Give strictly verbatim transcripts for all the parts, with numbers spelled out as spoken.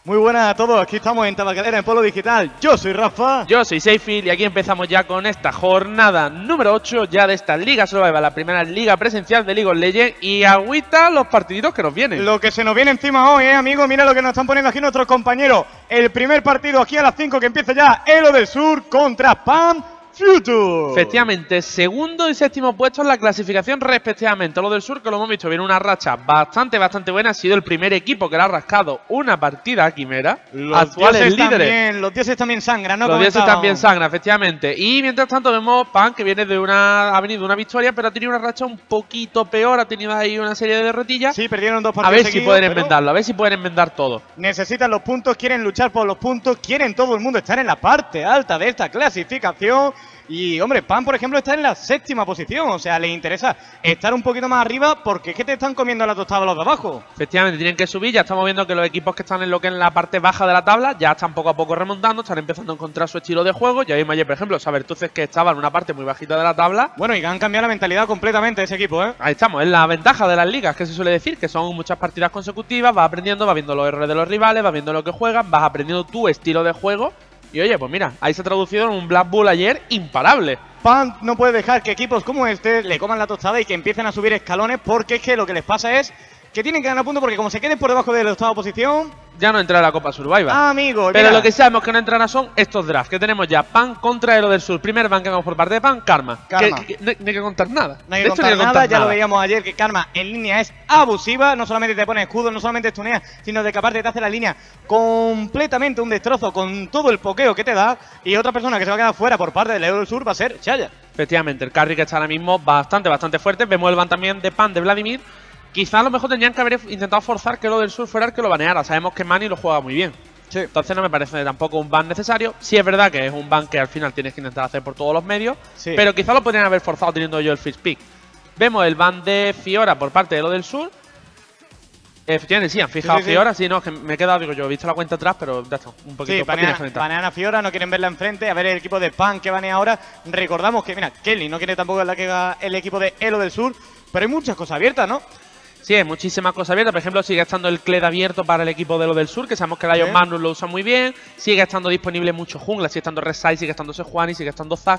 Muy buenas a todos, aquí estamos en Tabacalera en Polo Digital. Yo soy Rafa. Yo soy Seyfield y aquí empezamos ya con esta jornada número ocho ya de esta Liga Survival, la primera liga presencial de League of Legends, y agüita los partiditos que nos vienen. Lo que se nos viene encima hoy, eh, amigos, mira lo que nos están poniendo aquí nuestros compañeros. El primer partido aquí a las cinco que empieza ya, Elo del Sur contra Pam Future. Efectivamente, segundo y séptimo puesto en la clasificación respectivamente. Lo del Sur, que lo hemos visto, viene una racha bastante, bastante buena. Ha sido el primer equipo que le ha rascado una partida a Quimera. Los actuales dioses líderes. También, los dioses también sangran, ¿no? Los dioses Comentábamos. también sangran, efectivamente. Y mientras tanto vemos Pan, que viene de una, ha venido de una victoria, pero ha tenido una racha un poquito peor. Ha tenido ahí una serie de derrotillas. Sí, perdieron dos A partidos ver si seguidos, pueden pero enmendarlo, a ver si pueden enmendar todo. necesitan los puntos, quieren luchar por los puntos, quieren todo el mundo estar en la parte alta de esta clasificación. Y, hombre, Pan, por ejemplo, está en la séptima posición. O sea, les interesa estar un poquito más arriba porque es que te están comiendo la tostada los de abajo. Efectivamente, tienen que subir. Ya estamos viendo que los equipos que están en lo que es la parte baja de la tabla ya están poco a poco remontando, están empezando a encontrar su estilo de juego. Ya vimos ayer, por ejemplo, Sabertuces, que estaba en una parte muy bajita de la tabla. Bueno, y que han cambiado la mentalidad completamente de ese equipo, ¿eh? Ahí estamos, es la ventaja de las ligas, que se suele decir, que son muchas partidas consecutivas, vas aprendiendo, vas viendo los errores de los rivales, vas viendo lo que juegan, vas aprendiendo tu estilo de juego. Y oye, pues mira, ahí se ha traducido en un Black Bull ayer imparable. Pan no puede dejar que equipos como este le coman la tostada y que empiecen a subir escalones, porque es que lo que les pasa es que tienen que ganar puntos, porque como se queden por debajo de la octava posición, Ya no entra a la Copa Survival. ah, amigo, Pero mira, lo que sabemos que no entrarán son estos drafts, que tenemos ya Pan contra Elo del Sur. Primer ban que vamos por parte de Pan, Karma. Karma. Que, que- que- no, hay- no hay que contar nada. no hay De que esto contar no hay que nada, contar ya lo nada. veíamos ayer que Karma en línea es abusiva, no solamente te pone escudos, no solamente estunea, sino de que aparte te hace la línea completamente un destrozo con todo el pokeo que te da, y otra persona que se va a quedar fuera por parte del Elo del Sur va a ser Chaya. Efectivamente, el carry que está ahora mismo bastante, bastante fuerte. Vemos el ban también de Pan de Vladimir. Quizá a lo mejor tendrían que haber intentado forzar que Elo del Sur fuera el que lo baneara. Sabemos que Manny lo juega muy bien. Sí. Entonces no me parece tampoco un ban necesario. Sí es verdad que es un ban que al final tienes que intentar hacer por todos los medios. Sí. Pero quizá lo podrían haber forzado teniendo yo el first pick. Vemos el ban de Fiora por parte de Elo del Sur. Efectivamente, sí, han fijado Sí, sí, sí. Fiora. Sí, no, es que me he quedado, digo yo, he visto la cuenta atrás, pero ya está. Un poquito Sí, un poquito banean, diferente. banean a Fiora, no quieren verla enfrente. A ver el equipo de Pan que banea ahora. Recordamos que, mira, Kelly no quiere tampoco la que haga el equipo de Elo del Sur. Pero hay muchas cosas abiertas, ¿no? Sí, hay muchísimas cosas abiertas. Por ejemplo, sigue estando el Kled abierto para el equipo de Lo del Sur, que sabemos que Lion Sí. Magnus lo usa muy bien. Sigue estando disponible mucho jungla, sigue estando Resai, sigue estando Sejuani, sigue estando Zac.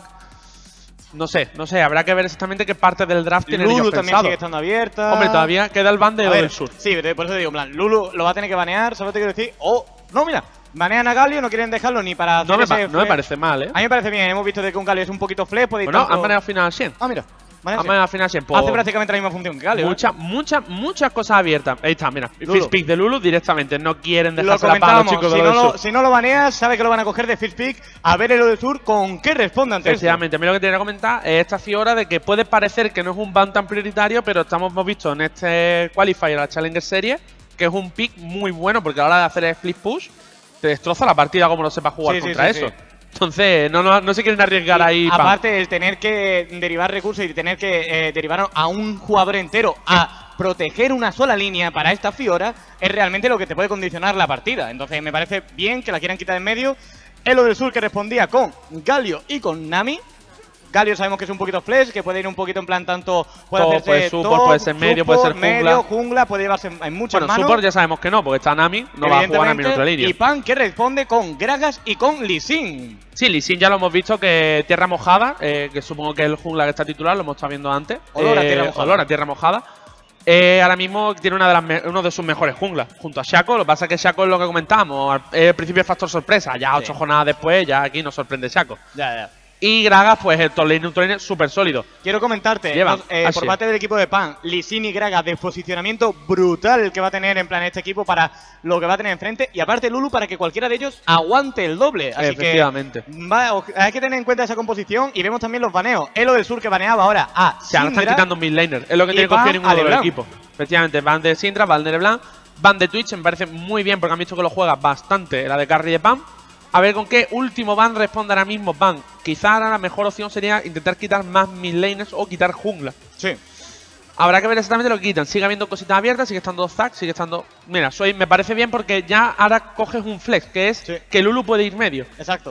No sé, no sé, habrá que ver exactamente qué parte del draft tienen Lulu ellos también pensado. sigue estando abierta. Hombre, todavía queda el ban de A Lo ver, del Sur. Sí, por eso digo, en plan, Lulu lo va a tener que banear, ¿sabes lo que quiero decir? O, no, mira, banean a Galio, no quieren dejarlo ni para hacer No me, ese pa- no me flex. parece mal, ¿eh? A mí me parece bien, hemos visto de que un Galio es un poquito flex, puede ir Bueno, tanto- han baneado final cien. Ah, mira, banea Han ese. baneado final cien. Pues, Hace prácticamente la misma función que Galio. ¿eh? muchas, muchas, muchas cosas abiertas. Ahí está, mira. Lulu. First pick de Lulu directamente. No quieren Lo dejarse la para los comentábamos, chicos si de no, Lo del lo, Sur. si no lo baneas, sabe que lo van a coger de first pick. A ver el Elo del Sur con qué respondan ante esto. Efectivamente, a mí lo que te quería comentar es esta Fiora de que puede parecer que no es un ban tan prioritario, pero estamos, hemos visto en este Qualifier, la Challenger Series, que es un pick muy bueno porque a la hora de hacer el split push te destroza la partida como no sepa jugar Sí, sí, contra sí, eso. sí. Entonces, no, no, no se quieren arriesgar ahí. Pam. Aparte, el tener que derivar recursos y tener que eh, derivar a un jugador entero a proteger una sola línea para esta Fiora es realmente lo que te puede condicionar la partida. Entonces, me parece bien que la quieran quitar en medio. Elo del Sur que respondía con Galio y con Nami. Galio sabemos que es un poquito flash, que puede ir un poquito en plan tanto... Puede Top, hacerse puede support, top, puede ser medio, puede support, ser jungla. medio, jungla, puede llevarse en, en muchas Bueno, manos. support ya sabemos que no, porque está Nami, no va a jugar Nami en otra evidentemente, línea. Y Pan que responde con Gragas y con Lee Sin. Sí, Lee Sin ya lo hemos visto que Tierra Mojada, eh, que supongo que es el jungla que está titular, lo hemos estado viendo antes. Olor a Eh, Tierra Mojada. Olor a Tierra Mojada. Eh, ahora mismo tiene una de las me- uno de sus mejores junglas, junto a Shaco. Lo que pasa es que Shaco es lo que comentábamos, al eh, principio es factor sorpresa, ya ocho Sí. jornadas después, ya aquí nos sorprende Shaco. Ya, ya. Y Gragas, pues el top lane neutral lane súper sólido. Quiero comentarte, Llevan, no, eh, así. por parte del equipo de Pan, Lee Sin y Gragas, de posicionamiento brutal el que va a tener en plan este equipo para lo que va a tener enfrente. Y aparte Lulu para que cualquiera de ellos aguante el doble. Así Efectivamente. que va, o- hay que tener en cuenta esa composición. Y vemos también los baneos. Elo del Sur que baneaba ahora a Se ahora están Syndra. quitando mid laner, es lo que y tiene que van confiar ninguno a de los LeBlanc. equipos. Efectivamente, van de Syndra, van de LeBlanc, van de Twitch, me parece muy bien porque han visto que lo juega bastante la de carry de Pam. A ver con qué último ban responde ahora mismo Ban. Quizá ahora la mejor opción sería intentar quitar más mid laners o quitar jungla. Sí. Habrá que ver exactamente lo que quitan. Sigue habiendo cositas abiertas, sigue estando Zac, sigue estando... Mira, soy, me parece bien porque ya ahora coges un flex, que es Sí. que Lulu puede ir medio. Exacto.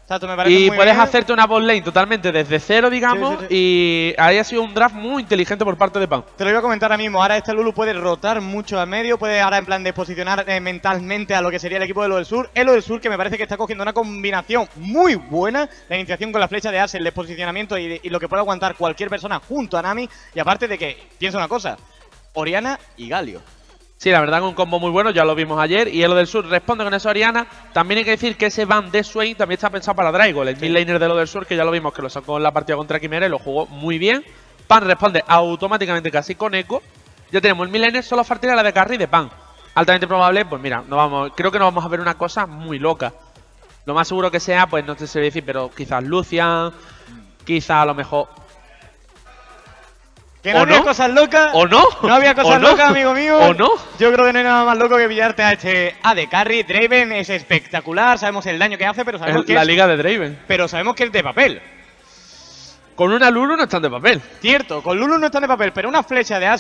Exacto, me parece Y muy puedes bien. hacerte una bot lane totalmente desde cero, digamos, Sí, sí, sí. y ahí ha sido un draft muy inteligente por parte de Pan. Te lo iba a comentar ahora mismo. Ahora este Lulu puede rotar mucho al medio, puede ahora en plan de posicionar eh, mentalmente a lo que sería el equipo de Lo del Sur. El Lo del Sur que me parece que está cogiendo una combinación muy buena. La iniciación con la flecha de Ace, el desposicionamiento y, y lo que puede aguantar cualquier persona junto a Nami. Y aparte de que, piensa una cosa, Oriana y Galio. Sí, la verdad que un combo muy bueno, ya lo vimos ayer. Y Lo del Sur responde con esa Oriana. También hay que decir que ese ban de Swain también está pensado para Draigol, el Sí. mid laner de Lo del Sur, que ya lo vimos que lo sacó en la partida contra Quimera y lo jugó muy bien. Pan responde automáticamente casi con eco. Ya tenemos el mid laner, solo faltaría la de carry de Pan. Altamente probable, pues mira, no vamos, creo que no vamos a ver una cosa muy loca. Lo más seguro que sea, pues no te sé decir, pero quizás Lucian, quizás a lo mejor... Que no ¿O había no? cosas locas. ¿O no? No había cosas ¿O no? locas, amigo mío. ¿O no? Yo creo que no hay nada más loco que pillarte a este A D Carry. Draven es espectacular, sabemos el daño que hace, pero sabemos Es que la es, liga de Draven. pero sabemos que es de papel. Con una Lulu no están de papel. Cierto, con Lulu no está de papel, pero una flecha de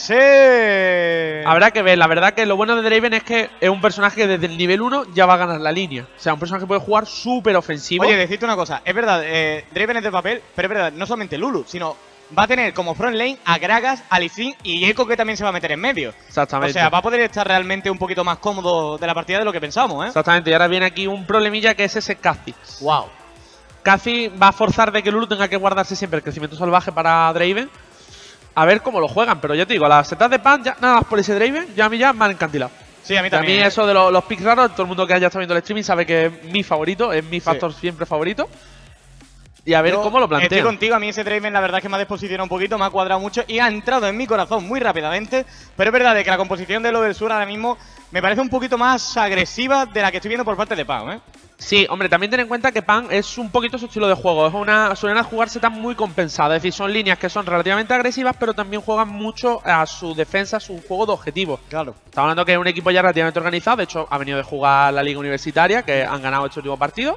Ace. Habrá que ver, la verdad que lo bueno de Draven es que es un personaje que desde el nivel uno ya va a ganar la línea. O sea, un personaje que puede jugar súper ofensivo. Oye, decirte una cosa, es verdad, eh, Draven es de papel, pero es verdad, no solamente Lulu, sino va a tener como front lane a Gragas, a Lee Sin y Echo que también se va a meter en medio. Exactamente. O sea, va a poder estar realmente un poquito más cómodo de la partida de lo que pensamos, ¿eh? Exactamente, y ahora viene aquí un problemilla que es ese Cathy. Wow. Cathy va a forzar de que Lulu tenga que guardarse siempre el crecimiento salvaje para Draven. A ver cómo lo juegan, pero ya te digo, las setas de Pan, ya, nada más por ese Draven, ya a mí ya me han encantilado. Sí, a mí Y a también. mí ¿eh? eso de lo- los picks raros, todo el mundo que haya estado viendo el streaming sabe que es mi favorito, es mi factor siempre favorito. Y a ver Yo cómo lo Estoy plantean. contigo, a mí ese Draven la verdad es que me ha desposicionado un poquito, me ha cuadrado mucho y ha entrado en mi corazón muy rápidamente. Pero es verdad de que la composición de Lo del Sur ahora mismo me parece un poquito más agresiva de la que estoy viendo por parte de Pau, ¿eh? Sí, hombre, también ten en cuenta que Pan es un poquito su estilo de juego. Es una, suelen jugarse tan muy compensada. Es decir, son líneas que son relativamente agresivas, pero también juegan mucho a su defensa, a su juego de objetivo. Claro. Estamos hablando que es un equipo ya relativamente organizado. De hecho, ha venido de jugar la Liga Universitaria, que han ganado este último partido.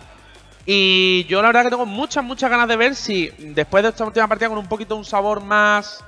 Y yo la verdad que tengo muchas, muchas ganas de ver si después de esta última partida con un poquito un sabor más...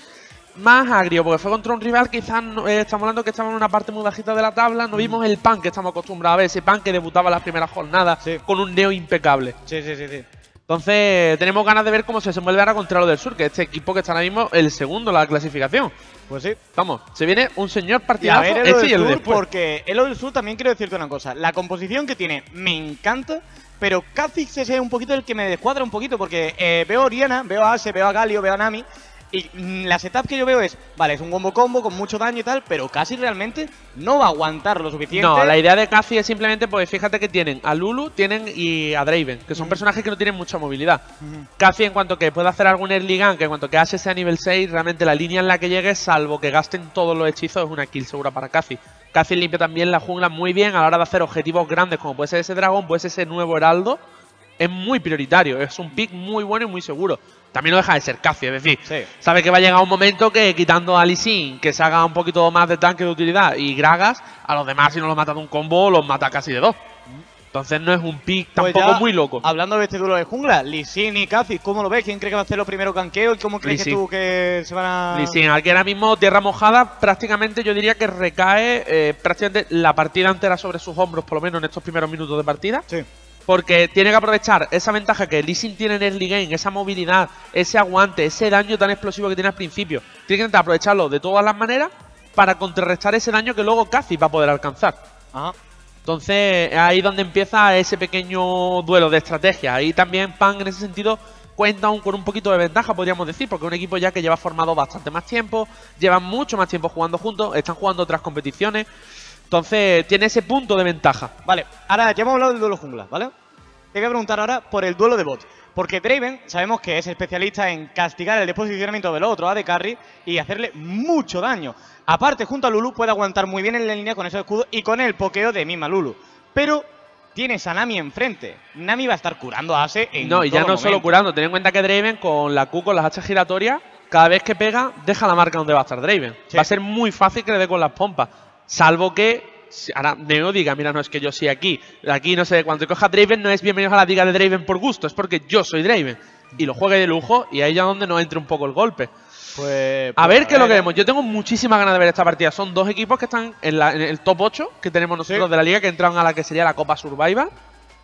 Más agrio, porque fue contra un rival, quizás no- eh, estamos hablando que estamos en una parte muy bajita de la tabla, no vimos el Pan que estamos acostumbrados a ver, ese Pan que debutaba las primeras jornadas Sí. con un neo impecable. Sí, sí, sí, sí. Entonces, tenemos ganas de ver cómo se desenvuelve ahora contra Lo del Sur, que este equipo que está ahora mismo el segundo en la clasificación. Pues sí. Vamos, se viene un señor Y a partidazo, ver el este y el Sur, después. porque el del Sur también quiero decirte una cosa. La composición que tiene me encanta, pero Kha'Zix es un poquito el que me descuadra un poquito, porque eh, veo a Oriana, veo a Ace, veo a Galio, veo a Nami. Y mm, la setup que yo veo es, vale, es un combo combo con mucho daño y tal, pero casi realmente no va a aguantar lo suficiente. No, la idea de Cathy es simplemente, pues fíjate que tienen a Lulu, tienen y a Draven, que son Ujú. personajes que no tienen mucha movilidad. Ujú. Cathy, en cuanto que puede hacer algún early gun, que en cuanto que Ace sea nivel seis, realmente la línea en la que llegue, salvo que gasten todos los hechizos, es una kill segura para Cathy. Cathy limpia también la jungla muy bien a la hora de hacer objetivos grandes, como puede ser ese dragón, puede ser ese nuevo heraldo. Es muy prioritario, es un pick muy bueno y muy seguro. También no deja de ser Cathy, es decir, Sí. sabe que va a llegar un momento que quitando a Lee Sin, que se haga un poquito más de tanque de utilidad, y Gragas, a los demás si no los mata de un combo, los mata casi de dos. Entonces no es un pick Pues tampoco ya, muy loco. Hablando de este duelo de jungla, Lee Sin y Kha'Zix, ¿cómo lo ves? ¿Quién cree que va a hacer los primeros ganqueos? ¿Y cómo crees Lee que Sin. tú que se van a...? Lee Sin, aquí ahora mismo tierra mojada, prácticamente yo diría que recae eh, prácticamente la partida entera sobre sus hombros, por lo menos en estos primeros minutos de partida. Sí. Porque tiene que aprovechar esa ventaja que Lee Sin tiene en early game, esa movilidad, ese aguante, ese daño tan explosivo que tiene al principio. Tiene que intentar aprovecharlo de todas las maneras para contrarrestar ese daño que luego Cathy va a poder alcanzar. Ajá. Entonces, ahí donde empieza ese pequeño duelo de estrategia. Ahí también Pan en ese sentido cuenta aún con un poquito de ventaja, podríamos decir, porque es un equipo ya que lleva formado bastante más tiempo, llevan mucho más tiempo jugando juntos, están jugando otras competiciones. Entonces, tiene ese punto de ventaja. Vale, ahora ya hemos hablado del duelo jungla, ¿vale? Te voy a preguntar ahora por el duelo de bot. Porque Draven sabemos que es especialista en castigar el desposicionamiento del otro A D Carry y hacerle mucho daño. Aparte, junto a Lulu puede aguantar muy bien en la línea con esos escudos y con el pokeo de misma Lulu. Pero tienes a Nami enfrente. Nami va a estar curando a Ace en No, y ya todo no momento. solo curando, ten en cuenta que Draven con la Q, con las hachas giratorias, cada vez que pega, deja la marca donde va a estar Draven. Sí. Va a ser muy fácil que le dé con las pompas. Salvo que si ahora Neo diga, mira, no es que yo soy aquí. Aquí no sé, cuando te coja Draven no es bienvenido a la liga de Draven por gusto, es porque yo soy Draven. Y lo juegue de lujo y ahí ya donde nos entre un poco el golpe. Pues, A pues, ver qué es lo que vemos. Yo tengo muchísimas ganas de ver esta partida. Son dos equipos que están en, la- en el top ocho que tenemos nosotros Sí. de la liga, que entraron a la que sería la Copa Survival.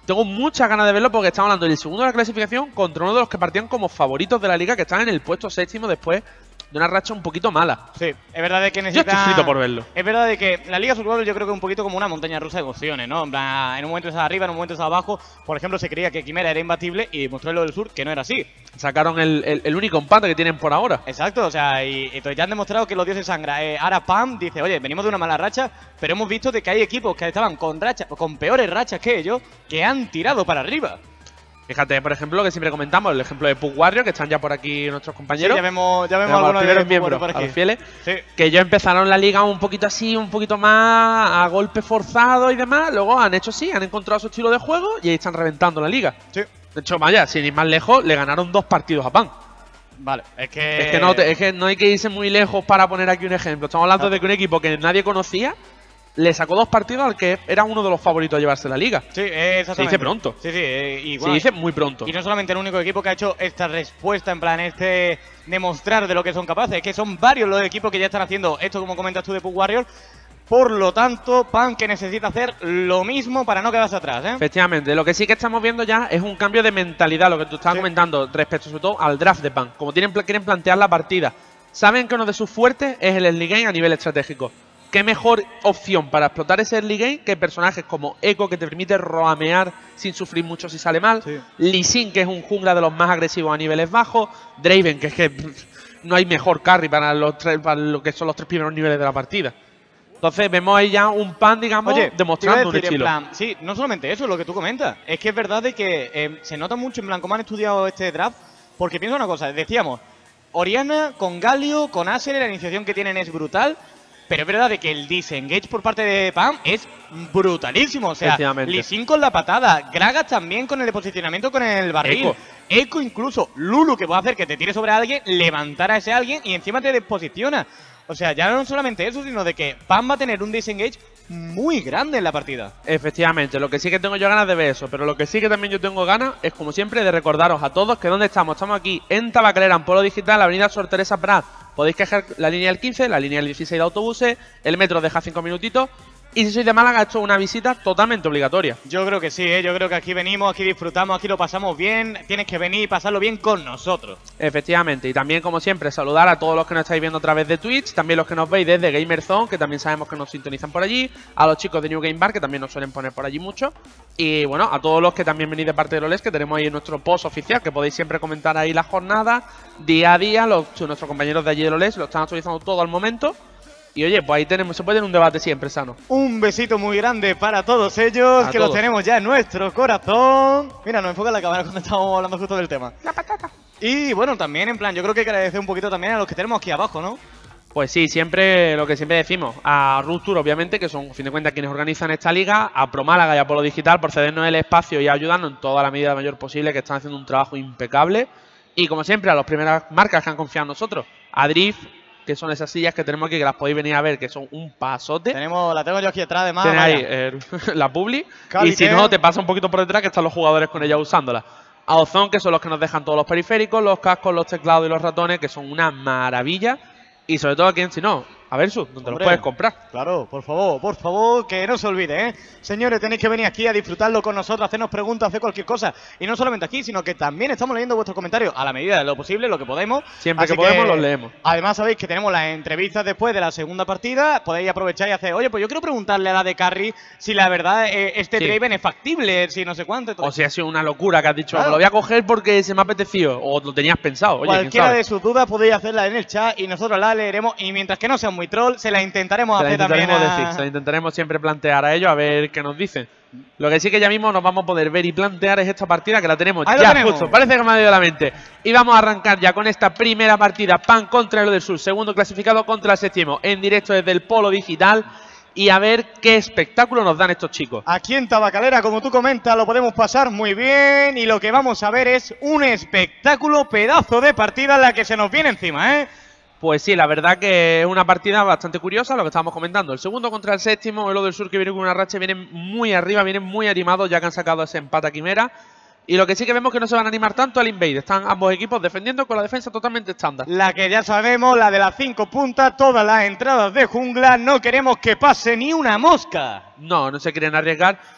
tengo muchas ganas de verlo porque estamos hablando del segundo de la clasificación contra uno de los que partían como favoritos de la liga, que están en el puesto séptimo después de una racha un poquito mala. Sí, es verdad de que necesita... Yo estoy frito por verlo. Es verdad de que la Liga Survival yo creo que es un poquito como una montaña rusa de emociones, ¿no? En plan, en un momento estás arriba, en un momento estás abajo. Por ejemplo, se creía que Quimera era imbatible y demostró en lo del sur que no era así. Sacaron el, el, el único empate que tienen por ahora. Exacto, o sea, y, y entonces ya han demostrado que los dioses sangra. Eh, ahora Pam dice, oye, venimos de una mala racha, pero hemos visto de que hay equipos que estaban con rachas, con peores rachas que ellos, que han tirado para arriba. Fíjate, por ejemplo, lo que siempre comentamos, el ejemplo de Pug Warrior, que están ya por aquí nuestros compañeros. Sí, ya vemos, ya vemos a algunos de los miembros, por aquí. a los fieles, sí. Que ellos empezaron la liga un poquito así, un poquito más a golpe forzado y demás. Luego han hecho sí, han encontrado su estilo de juego y ahí están reventando la liga. Sí. De hecho, vaya, sin ir más lejos, le ganaron dos partidos a Pan. Vale, es que... Es que no, te, es que no hay que irse muy lejos para poner aquí un ejemplo. Estamos hablando Exacto. de que un equipo que nadie conocía le sacó dos partidos al que era uno de los favoritos a llevarse la liga. Sí, exactamente. Se dice pronto. Sí, sí. Eh, y, bueno, se dice muy pronto. Y no solamente el único equipo que ha hecho esta respuesta, en plan, este demostrar de lo que son capaces. Es que son varios los equipos que ya están haciendo esto, como comentas tú, de Pug Warrior. Por lo tanto, Pan que necesita hacer lo mismo para no quedarse atrás, ¿eh? Efectivamente. Lo que sí que estamos viendo ya es un cambio de mentalidad, lo que tú estabas sí. comentando, respecto sobre todo al draft de Pan. Como tienen, quieren plantear la partida. Saben que uno de sus fuertes es el early game a nivel estratégico. ¿Qué mejor opción para explotar ese early game que personajes como Echo, que te permite roamear sin sufrir mucho si sale mal? Sí. Lee Sin, que es un jungla de los más agresivos a niveles bajos. Draven, que es que pff, no hay mejor carry para, los tres, para lo que son los tres primeros niveles de la partida. Entonces vemos ahí ya un Pan, digamos, Oye, demostrando decir, un estilo. En plan, sí, no solamente eso, lo que tú comentas. Es que es verdad de que eh, se nota mucho, en plan, cómo han estudiado este draft. Porque pienso una cosa, decíamos, Orianna con Galio, con Asher, la iniciación que tienen es brutal. Pero es verdad de que el disengage por parte de Pam es brutalísimo. O sea, Lee Sin con la patada, Gragas también con el posicionamiento con el barril. Echo. Echo incluso, Lulu, que puede hacer que te tire sobre alguien, levantar a ese alguien y encima te desposiciona. O sea, ya no solamente eso, sino de que Pam va a tener un disengage muy grande en la partida. Efectivamente, lo que sí que tengo yo ganas de ver eso, pero lo que sí que también yo tengo ganas es, como siempre, de recordaros a todos que ¿dónde estamos? Estamos aquí en Tabacalera, en Polo Digital, avenida Sor Teresa Prat. Podéis coger la línea del quince, la línea del dieciséis de autobuses, el metro deja cinco minutitos. Y si sois de Málaga, esto es una visita totalmente obligatoria. Yo creo que sí, ¿eh? Yo creo que aquí venimos, aquí disfrutamos, aquí lo pasamos bien. Tienes que venir y pasarlo bien con nosotros. Efectivamente, y también, como siempre, saludar a todos los que nos estáis viendo a través de Twitch, también los que nos veis desde Gamerzone, que también sabemos que nos sintonizan por allí, a los chicos de New Game Bar, que también nos suelen poner por allí mucho, y bueno, a todos los que también venís de parte de LoLes, que tenemos ahí en nuestro post oficial, que podéis siempre comentar ahí la jornada, día a día, los, nuestros compañeros de allí de LoLes lo están actualizando todo al momento. Y oye, pues ahí tenemos, se puede tener un debate siempre sano. Un besito muy grande para todos ellos, a que todos. Los tenemos ya en nuestro corazón. Mira, nos enfoca la cámara cuando estamos hablando justo del tema. La patata. Y bueno, también en plan, yo creo que hay que agradecer un poquito también a los que tenemos aquí abajo, ¿no? Pues sí, siempre lo que siempre decimos, a Rupture, obviamente, que son, a fin de cuentas, quienes organizan esta liga, a Pro Málaga y a Polo Digital por cedernos el espacio y ayudarnos en toda la medida mayor posible, que están haciendo un trabajo impecable. Y como siempre, a las primeras marcas que han confiado en nosotros, a Drift, que son esas sillas que tenemos aquí, que las podéis venir a ver, que son un pasote. Tenemos, la tengo yo aquí detrás, además. Tienes ahí eh, la publi. Cali, y si no, te pasa un poquito por detrás, que están los jugadores con ella usándola. A Ozone, que son los que nos dejan todos los periféricos, los cascos, los teclados y los ratones, que son una maravilla. Y sobre todo aquí en Sinó, a Versus, donde los puedes comprar. Claro, por favor, por favor, que no se olvide, ¿eh? Señores, tenéis que venir aquí a disfrutarlo con nosotros, hacernos preguntas, hacer cualquier cosa. Y no solamente aquí, sino que también estamos leyendo vuestros comentarios a la medida de lo posible, lo que podemos. Siempre Así que podemos que, los leemos. Además, sabéis que tenemos las entrevistas después de la segunda partida. Podéis aprovechar y hacer, oye, pues yo quiero preguntarle a la de Carry si la verdad eh, este sí. Draven es factible, si no sé cuánto. O si ha sido una locura que has dicho, claro. Me lo voy a coger porque se me ha apetecido, o lo tenías pensado. Oye, cualquiera de sus dudas podéis hacerla en el chat y nosotros la leeremos. Y mientras que no sean muy troll, se la intentaremos se hacer la intentaremos también a... decir, se la intentaremos siempre plantear a ellos a ver qué nos dicen. Lo que sí que ya mismo nos vamos a poder ver y plantear es esta partida, que la tenemos Ahí ya tenemos. justo, parece que me ha ido la mente. Y vamos a arrancar ya con esta primera partida, Pan contra el del Sur, segundo clasificado contra el séptimo, en directo desde el Polo Digital. Y a ver qué espectáculo nos dan estos chicos. Aquí en Tabacalera, como tú comentas, lo podemos pasar muy bien. Y lo que vamos a ver es un espectáculo, pedazo de partida en la que se nos viene encima, ¿eh? Pues sí, la verdad que es una partida bastante curiosa, lo que estábamos comentando. El segundo contra el séptimo, el del Sur, que viene con una racha, vienen muy arriba, vienen muy animados, ya que han sacado ese empate a Quimera. Y lo que sí que vemos que no se van a animar tanto al Invade. Están ambos equipos defendiendo con la defensa totalmente estándar. La que ya sabemos, la de las cinco puntas, todas las entradas de jungla. No queremos que pase ni una mosca. No, no se quieren arriesgar.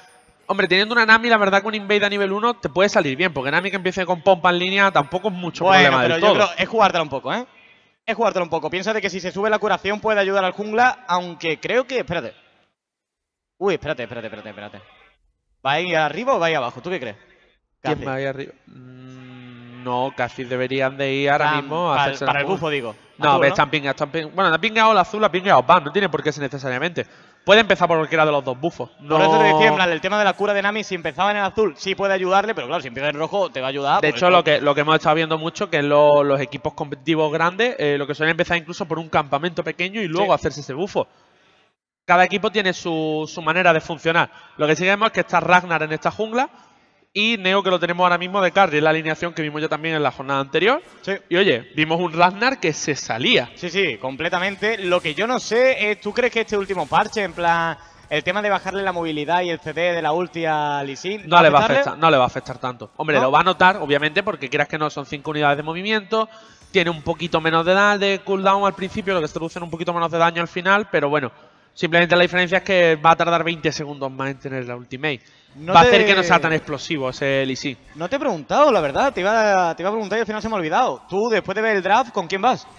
Hombre, teniendo una Nami, la verdad que un Invade a nivel uno te puede salir bien, porque Nami que empiece con pompa en línea tampoco es mucho bueno, problema pero del yo todo. creo es jugártela un poco, ¿eh? Es jugártela un poco. Piensa de que si se sube la curación puede ayudar al jungla, aunque creo que... Espérate. Uy, espérate, espérate, espérate, espérate. ¿Va a ir arriba o va a ir abajo? ¿Tú qué crees? ¿Quién Casi. va ahí arriba? Mm, no, casi deberían de ir ahora Para- mismo a para, hacerse para la el jungla. bufo, digo. No, Azul, ves, están pingados, están pingados. Bueno, ha pingado el azul, ha pingado Van, no tiene por qué ser necesariamente. Puede empezar por cualquiera de los dos bufos. No... Por eso te decía, en plan, el tema de la cura de Nami, si empezaba en el azul, sí puede ayudarle, pero claro, si empieza en rojo, te va a ayudar. De pues, hecho, lo que, lo que hemos estado viendo mucho, que es lo- los equipos competitivos grandes, eh, lo que suelen empezar incluso por un campamento pequeño y luego Sí. hacerse ese bufo. Cada equipo tiene su, su manera de funcionar. Lo que sí que vemos es que está Ragnar en esta jungla y Neo, que lo tenemos ahora mismo de carry, es la alineación que vimos ya también en la jornada anterior. Sí. Y oye, vimos un Ragnar que se salía. Sí, sí, completamente. Lo que yo no sé es, ¿tú crees que este último parche, en plan, el tema de bajarle la movilidad y el C D de la ulti a Lee Sin, No le va a afectarle? afectar, no le va a afectar tanto. Hombre, ¿No? lo va a notar, obviamente, porque quieras que no, son cinco unidades de movimiento. Tiene un poquito menos de, da de cooldown al principio, lo que se traduce en un poquito menos de daño al final, pero bueno. Simplemente la diferencia es que va a tardar veinte segundos más en tener la ultimate. No va te- a hacer que no sea tan explosivo ese Lee Sin. No te he preguntado, la verdad, te iba, te iba a preguntar y al final se me ha olvidado. Tú, después de ver el draft, ¿con quién vas?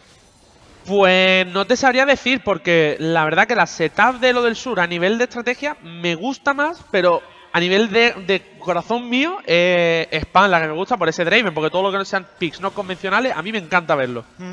Pues no te sabría decir, porque la verdad que la setup de lo del sur a nivel de estrategia me gusta más, pero a nivel de, de corazón mío, eh, es Pan la que me gusta por ese Draven, porque todo lo que no sean picks no convencionales, a mí me encanta verlo. Mm.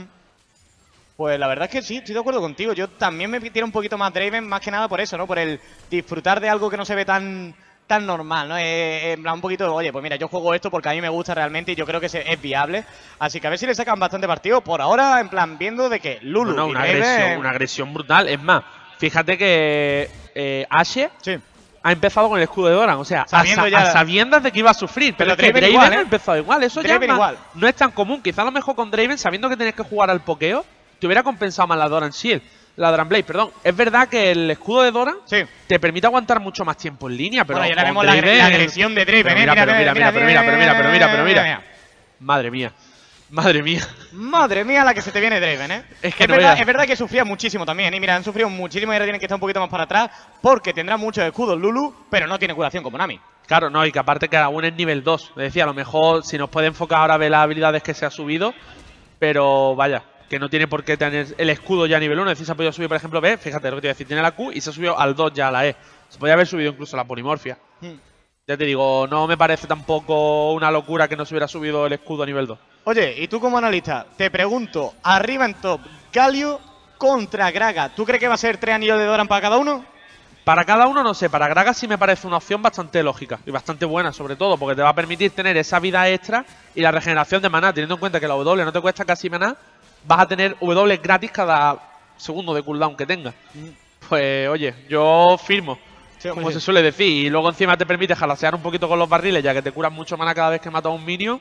Pues la verdad es que sí, estoy de acuerdo contigo. Yo también me tiro un poquito más Draven, más que nada por eso, ¿no? Por el disfrutar de algo que no se ve tan tan normal, ¿no? Eh, en plan un poquito, oye, pues mira, yo juego esto porque a mí me gusta realmente y yo creo que se- es viable. Así que a ver si le sacan bastante partido. Por ahora, en plan, viendo de que Lulu No, no, y una Draven... agresión, una agresión brutal. Es más, fíjate que eh, Ashe Sí. ha empezado con el escudo de Doran, o sea, a, Sabiendo sa- ya- a sabiendas de que iba a sufrir. Pero, Pero es que Draven Draven igual, ¿eh? ha empezado igual, eso ya Draven es más- igual. no es tan común. Quizá a lo mejor con Draven, sabiendo que tenías que jugar al pokeo, te hubiera compensado más la Doran Shield. La Doran Blade, perdón. Es verdad que el escudo de Doran Sí. te permite aguantar mucho más tiempo en línea, pero Bueno, y ahora con vemos la, agre- Draven- la agresión de Draven, Pero ¿eh? mira, pero mira, mira, pero mira, pero mira, pero mira, pero mira. Madre mía. Madre mía. Madre mía la que se te viene Draven, ¿eh? Es que es, no verdad, veas. es verdad que sufría muchísimo también, ¿eh? Mira, han sufrido muchísimo y ahora tienen que estar un poquito más para atrás porque tendrá muchos escudos Lulu, pero no tiene curación como Nami. Claro, no, y que aparte que aún es nivel dos. Es decir, a lo mejor si nos puede enfocar ahora a ver las habilidades que se ha subido, pero vaya, que no tiene por qué tener el escudo ya a nivel uno. Es decir, se ha podido subir, por ejemplo, ve, fíjate lo que te iba a decir, tiene la Q y se ha subido al dos ya a la E. Se podía haber subido incluso la polimorfia. Hmm. Ya te digo, no me parece tampoco una locura que no se hubiera subido el escudo a nivel dos. Oye, y tú como analista, te pregunto, arriba en top, Galio contra Graga, ¿tú crees que va a ser tres anillos de Doran para cada uno? Para cada uno, no sé, para Gragas sí me parece una opción bastante lógica y bastante buena, sobre todo, porque te va a permitir tener esa vida extra y la regeneración de maná, teniendo en cuenta que la W no te cuesta casi maná, vas a tener W gratis cada segundo de cooldown que tengas. Pues oye, yo firmo, Sí, como hombre, se sí. suele decir, y luego encima te permite jalasear un poquito con los barriles, ya que te curan mucho maná cada vez que matas a un minion.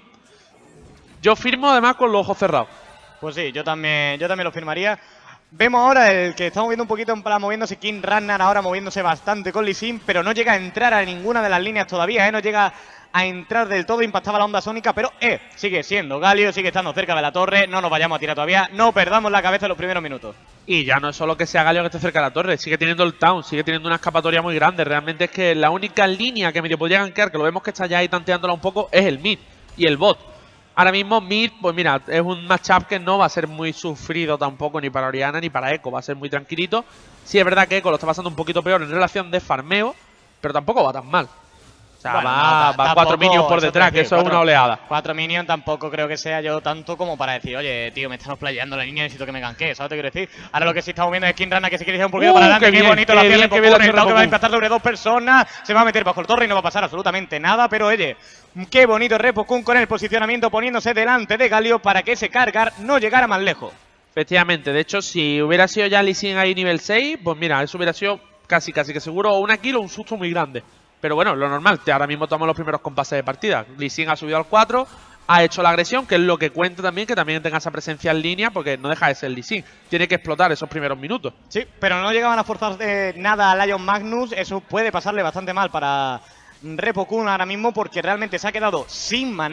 Yo firmo además con los ojos cerrados. Pues sí, yo también, yo también lo firmaría. Vemos ahora el que estamos viendo un poquito en plan moviéndose King Ragnar, ahora moviéndose bastante con Lee Sin, pero no llega a entrar a ninguna de las líneas todavía, ¿eh? No llega a entrar del todo, impactaba la onda sónica, pero eh, sigue siendo Galio, sigue estando cerca de la torre, no nos vayamos a tirar todavía, no perdamos la cabeza en los primeros minutos. Y ya no es solo que sea Galio que esté cerca de la torre, sigue teniendo el town, sigue teniendo una escapatoria muy grande. Realmente es que la única línea que medio podría gankear, que lo vemos que está ya ahí tanteándola un poco, es el mid y el bot. Ahora mismo mid, pues mira, es un matchup que no va a ser muy sufrido tampoco ni para Oriana ni para Echo, va a ser muy tranquilito. Sí es verdad que Echo lo está pasando un poquito peor en relación de farmeo, pero tampoco va tan mal. O sea, Bueno, va, no, ta- va tampoco, cuatro minions por eso te detrás, que decir, eso es cuatro- una oleada. Cuatro minions tampoco creo que sea yo tanto como para decir, oye, tío, me están playando la línea, necesito que me ganquee, ¿sabes lo que quiero decir? Ahora lo que sí estamos viendo es King Ragnar que se quiere ir un poquito Uh, para adelante, qué qué, bien, bonito qué lo hacía bien, el qué bien lo ha Repopun, hecho el toque va a Repopun. impactar sobre dos personas, se va a meter bajo el torre y no va a pasar absolutamente nada, pero oye, qué bonito Repopun con el posicionamiento poniéndose delante de Galio para que ese cargar no llegara más lejos. Efectivamente, de hecho, si hubiera sido ya Lee Sin ahí nivel seis, pues mira, eso hubiera sido casi casi que seguro una kill o un susto muy grande. Pero bueno, lo normal, te- ahora mismo tomamos los primeros compases de partida. Lee Sin ha subido al cuatro, ha hecho la agresión, que es lo que cuenta también, que también tenga esa presencia en línea, porque no deja de ser Lee Sin. Tiene que explotar esos primeros minutos. Sí, pero no llegaban a forzar eh, nada a Lion Magnus, eso puede pasarle bastante mal para Repopun ahora mismo porque realmente se ha quedado sin maná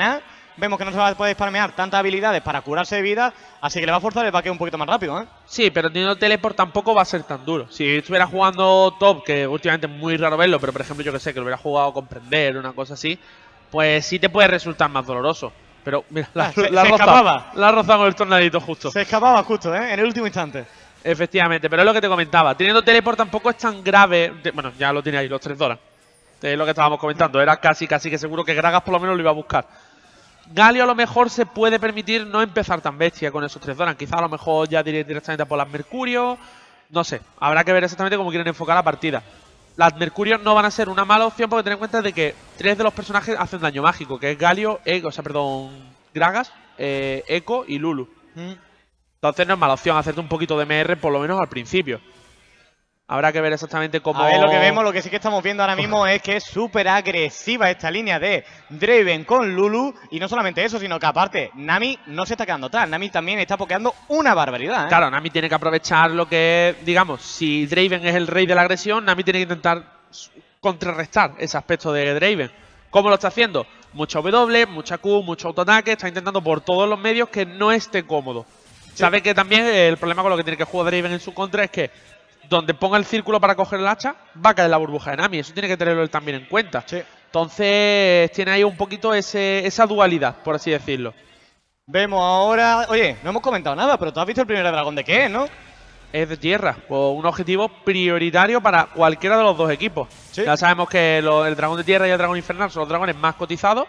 vemos que no se va a poder spamear tantas habilidades para curarse de vida, así que le va a forzar el vaqueo un poquito más rápido, ¿eh? Sí, pero teniendo teleport tampoco va a ser tan duro. Si estuviera jugando top, que últimamente es muy raro verlo, pero por ejemplo yo que sé, que lo hubiera jugado con Prender, una cosa así, pues sí te puede resultar más doloroso. Pero mira, la, Ah, se, la, se roza, escapaba. la ha rozado con el tornadito justo. Se escapaba justo, ¿eh? En el último instante. Efectivamente, pero es lo que te comentaba. Teniendo teleport tampoco es tan grave. De, bueno, ya lo tiene ahí, los tres dólares. Es lo que estábamos comentando. Era casi, casi que seguro que Gragas por lo menos lo iba a buscar. Galio a lo mejor se puede permitir no empezar tan bestia con esos tres dólares. Quizá a lo mejor ya directamente por las Mercurio. No sé, habrá que ver exactamente cómo quieren enfocar la partida. Las Mercurio no van a ser una mala opción porque ten en cuenta de que tres de los personajes hacen daño mágico, que es Galio, Eco, o sea, perdón, Gragas, eh, Eco y Lulu. Mm. Entonces no es mala opción hacerte un poquito de M R por lo menos al principio. Habrá que ver exactamente cómo... A ver, lo que vemos, lo que sí que estamos viendo ahora mismo es que es súper agresiva esta línea de Draven con Lulu. Y no solamente eso, sino que aparte, Nami no se está quedando atrás. Nami también está pokeando una barbaridad, ¿eh? Claro, Nami tiene que aprovechar lo que es, digamos, si Draven es el rey de la agresión, Nami tiene que intentar contrarrestar ese aspecto de Draven. ¿Cómo lo está haciendo? Mucha W, mucha Q, mucho autoataque, está intentando por todos los medios que no esté cómodo. Sí. Sabe que también el problema con lo que tiene que jugar Draven en su contra es que donde ponga el círculo para coger el hacha, va a caer la burbuja de Nami. Eso tiene que tenerlo él también en cuenta. Sí. Entonces tiene ahí un poquito ese, esa dualidad, por así decirlo. Vemos ahora... Oye, no hemos comentado nada, pero tú has visto el primer dragón de qué es, ¿no? Es de tierra, pues un objetivo prioritario para cualquiera de los dos equipos. Sí. Ya sabemos que lo, el dragón de tierra y el dragón infernal son los dragones más cotizados.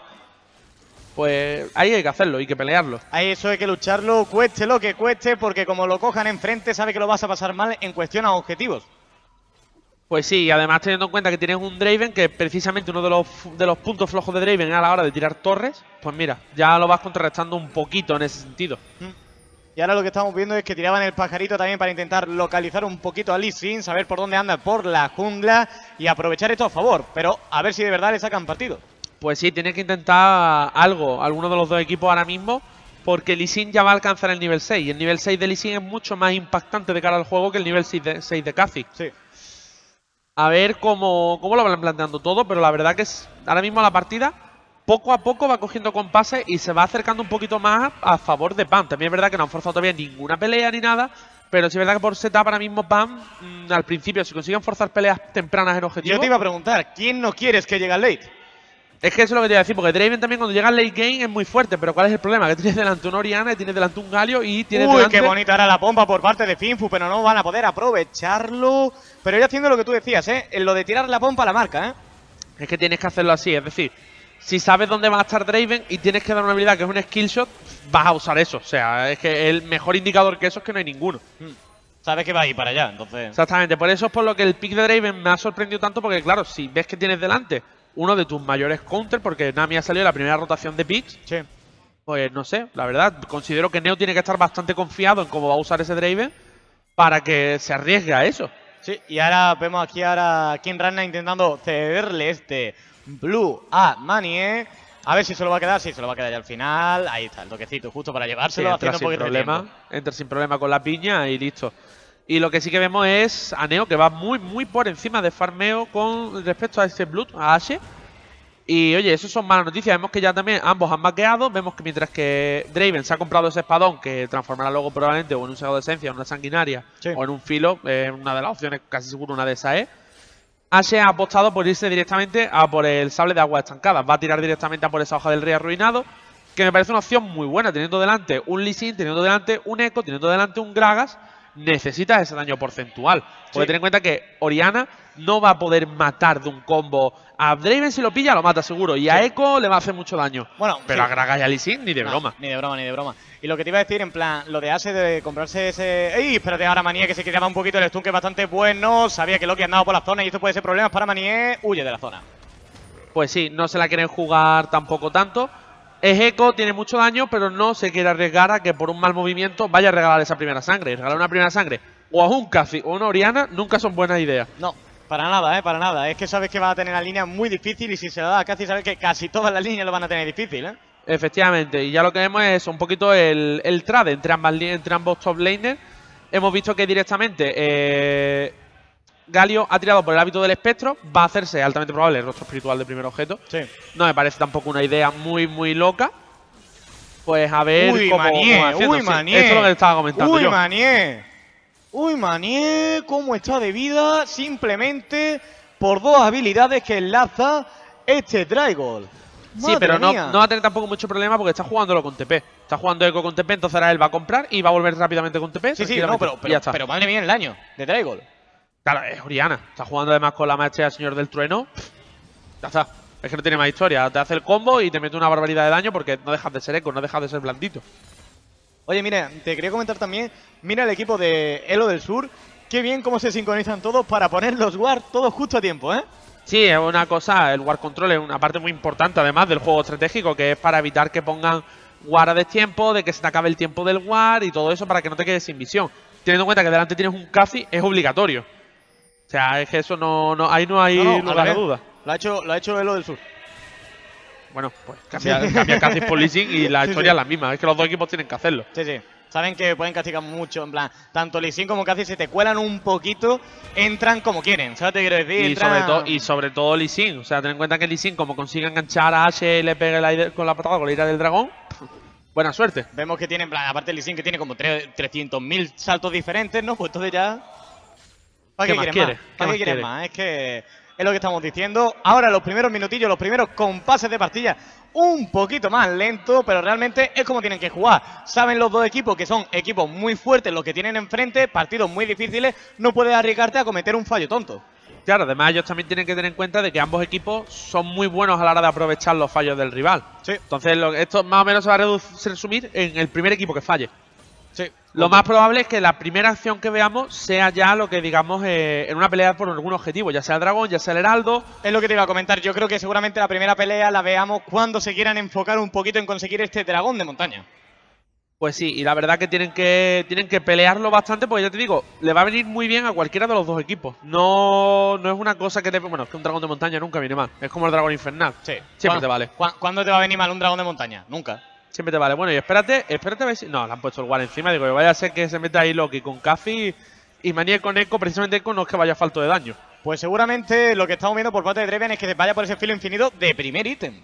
Pues ahí hay que hacerlo, hay que pelearlo. Ahí eso hay que lucharlo, cueste lo que cueste, porque como lo cojan enfrente, sabe que lo vas a pasar mal en cuestión a objetivos. Pues sí, y además teniendo en cuenta que tienes un Draven, que precisamente uno de los, de los puntos flojos de Draven es a la hora de tirar torres, pues mira, ya lo vas contrarrestando un poquito en ese sentido. Mm. Y ahora lo que estamos viendo es que tiraban el pajarito también para intentar localizar un poquito a Lee Sin, saber por dónde anda por la jungla y aprovechar esto a favor, pero a ver si de verdad le sacan partido. Pues sí, tiene que intentar algo, alguno de los dos equipos ahora mismo, porque Lee Sin ya va a alcanzar el nivel seis. Y el nivel seis de Lee Sin es mucho más impactante de cara al juego que el nivel seis de, seis de Kha'Zix. Sí. A ver cómo, cómo lo van planteando todo, pero la verdad que es, ahora mismo la partida poco a poco va cogiendo compases y se va acercando un poquito más a favor de Pam. También es verdad que no han forzado todavía ninguna pelea ni nada, pero sí es verdad que por setup ahora mismo Pam, mmm, al principio, si consiguen forzar peleas tempranas en objetivo... Yo te iba a preguntar, ¿quién no quieres que llegue al late? Es que eso es lo que te iba a decir, porque Draven también cuando llega al late game es muy fuerte, pero ¿cuál es el problema? Que tienes delante una Oriana y tienes delante un Galio y tienes Uy, delante... qué bonita era la pompa por parte de Finfu, pero no van a poder aprovecharlo. Pero ya haciendo lo que tú decías, ¿eh? En lo de tirar la pompa a la marca, ¿eh? Es que tienes que hacerlo así, es decir, si sabes dónde va a estar Draven y tienes que dar una habilidad que es un skill shot, vas a usar eso. O sea, es que el mejor indicador que eso es que no hay ninguno. Hmm. Sabes que va a ir para allá, entonces... Exactamente, por eso es por lo que el pick de Draven me ha sorprendido tanto, porque claro, si ves que tienes delante uno de tus mayores counters, porque Nami ha salido en la primera rotación de picks, sí. Pues no sé, la verdad, considero que Neo tiene que estar bastante confiado en cómo va a usar ese Draven para que se arriesgue a eso. Sí, y ahora vemos aquí ahora King Rana intentando cederle este Blue a Manie. A ver si se lo va a quedar, sí, se lo va a quedar ya al final. Ahí está el toquecito justo para llevárselo, sí, haciendo un poquito problema, de tiempo. Entra sin problema con la piña y listo. Y lo que sí que vemos es a Neo, que va muy, muy por encima de farmeo con respecto a este Blood, a Ashe. Y oye, eso son malas noticias. Vemos que ya también ambos han maqueado. Vemos que mientras que Draven se ha comprado ese espadón, que transformará luego probablemente o en un Sago de Esencia, o en una Sanguinaria, sí, o en un Filo, eh, una de las opciones, casi seguro una de esas es. Ashe ha apostado por irse directamente a por el sable de agua estancada. Va a tirar directamente a por esa hoja del rey arruinado, que me parece una opción muy buena, teniendo delante un Lee Sin, teniendo delante un Echo, teniendo delante un Gragas. Necesitas ese daño porcentual. Porque sí, ten en cuenta que Oriana no va a poder matar de un combo. A Draven si lo pilla lo mata seguro. Y sí, a Echo le va a hacer mucho daño. Bueno, pero sí, a Gragas y a Lee Sin ni de no, broma. Ni de broma, ni de broma. Y lo que te iba a decir, en plan, lo de Ashe de comprarse ese... ¡Ey! Espérate, ahora Manie, que se quedaba un poquito el stun, que es bastante bueno. Sabía que Loki andaba por la zona y esto puede ser problemas para Manie. Huye de la zona. Pues sí, no se la quieren jugar tampoco tanto. Es Echo, tiene mucho daño, pero no se quiere arriesgar a que por un mal movimiento vaya a regalar esa primera sangre. Y regalar una primera sangre o a un Kha'Zix o una Oriana nunca son buenas ideas. No, para nada, eh, para nada. Es que sabes que va a tener la línea muy difícil y si se la da a Kha'Zix sabes que casi todas las líneas lo van a tener difícil, ¿eh? Efectivamente, y ya lo que vemos es un poquito el, el trade entre, ambas, entre ambos top laners. Hemos visto que directamente eh, Galio ha tirado por el hábito del espectro. Va a hacerse altamente probable el rostro espiritual del primer objeto. Sí. No me parece tampoco una idea muy, muy loca. Pues a ver uy, cómo, Manier, cómo haciendo. uy, Sí, Manier. esto es lo que estaba comentando Uy, yo. Manier. Uy, Manier, cómo está de vida simplemente por dos habilidades que enlaza este Dragon. Sí, pero no, no va a tener tampoco mucho problema porque está jugándolo con T P. Está jugando Eco con T P, entonces ahora él va a comprar y va a volver rápidamente con T P. Sí, sí, no, pero, pero, pero madre mía el daño de Dragon. Claro, es Oriana. Está jugando además con la maestría del Señor del Trueno. Ya está. Es que no tiene más historia. Te hace el combo y te mete una barbaridad de daño porque no dejas de ser Eco, no dejas de ser blandito. Oye, mira, te quería comentar también. Mira el equipo de Elo del Sur. Qué bien cómo se sincronizan todos para poner los ward todos justo a tiempo, ¿eh? Sí, es una cosa. El ward control es una parte muy importante además del juego estratégico, que es para evitar que pongan ward a destiempo, de que se te acabe el tiempo del ward y todo eso para que no te quedes sin visión. Teniendo en cuenta que delante tienes un Kha'Zix, es obligatorio. O sea, es que eso no, no ahí no hay no, no, lugar de duda. Lo ha hecho, lo ha hecho Elo del Sur. Bueno, pues cambia, cambia Kha'Zix por Lee Sin y la Sí, historia sí. es la misma. Es que los dos equipos tienen que hacerlo. Sí, sí. Saben que pueden castigar mucho, en plan, tanto Lee Sin como Kha'Zix se te cuelan un poquito, entran como quieren, ¿sabes? Te quiero decir, Y entran... sobre, todo, y sobre todo Lee Sin. O sea, ten en cuenta que Lee Sin, como consigue enganchar a Ashe y le pegue la ide- con la patada con la ira del dragón, buena suerte. Vemos que tiene, en plan, aparte de Lee Sin, que tiene como trescientos mil saltos diferentes, ¿no? Pues entonces ya... ¿Para ¿Qué qué, más quieres quiere? más? ¿Qué ¿Para más qué quieres quiere? más? Es que es lo que estamos diciendo. Ahora los primeros minutillos, los primeros compases de partida, un poquito más lento, pero realmente es como tienen que jugar. Saben los dos equipos que son equipos muy fuertes los que tienen enfrente, partidos muy difíciles, no puedes arriesgarte a cometer un fallo tonto. Claro, además ellos también tienen que tener en cuenta de que ambos equipos son muy buenos a la hora de aprovechar los fallos del rival. Sí, Entonces, lo- esto más o menos se va a reducir- resumir en el primer equipo que falle. sí. Lo más probable es que la primera acción que veamos sea ya lo que digamos eh, en una pelea por algún objetivo, ya sea el dragón, ya sea el heraldo. Es lo que te iba a comentar. Yo creo que seguramente la primera pelea la veamos cuando se quieran enfocar un poquito en conseguir este dragón de montaña. Pues sí, y la verdad que tienen que tienen que pelearlo bastante, porque ya te digo, le va a venir muy bien a cualquiera de los dos equipos. No, no es una cosa que te... Bueno, es que un dragón de montaña nunca viene mal. Es como el dragón infernal. Sí. Siempre ¿Cuándo- te vale. cuá- ¿Cuándo te va a venir mal un dragón de montaña? Nunca. Siempre te vale. Bueno, y espérate, espérate a ver si... No, le han puesto el guard encima. Digo, que vaya a ser que se meta ahí Loki con Kha'Zix y Manier con Echo. Precisamente Echo no es que vaya falto de daño. Pues seguramente lo que estamos viendo por parte de Draven es que vaya por ese filo infinito de primer ítem.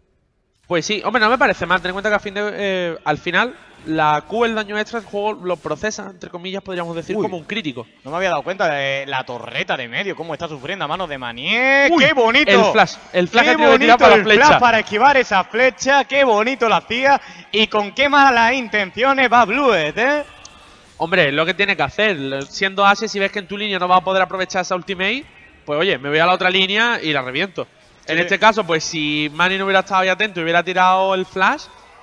Pues sí, hombre, no me parece mal. Ten en cuenta que a fin de, eh, al final la Q, el daño extra, el juego lo procesa, entre comillas, podríamos decir, Uy. como un crítico. No me había dado cuenta de la torreta de medio, cómo está sufriendo a manos de Manier. Uy, ¡Qué bonito! el flash, el flash ¡Qué que tiene que tirar bonito para la el flecha! flash para esquivar esa flecha! ¡Qué bonito lo hacía! Y con qué malas intenciones va Bluet, ¿eh? Hombre, es lo que tiene que hacer. Siendo Ashe, si ves que en tu línea no va a poder aprovechar esa ultimate, pues oye, me voy a la otra línea y la reviento. Sí. En este caso, pues si Manny no hubiera estado ahí atento y hubiera tirado el flash,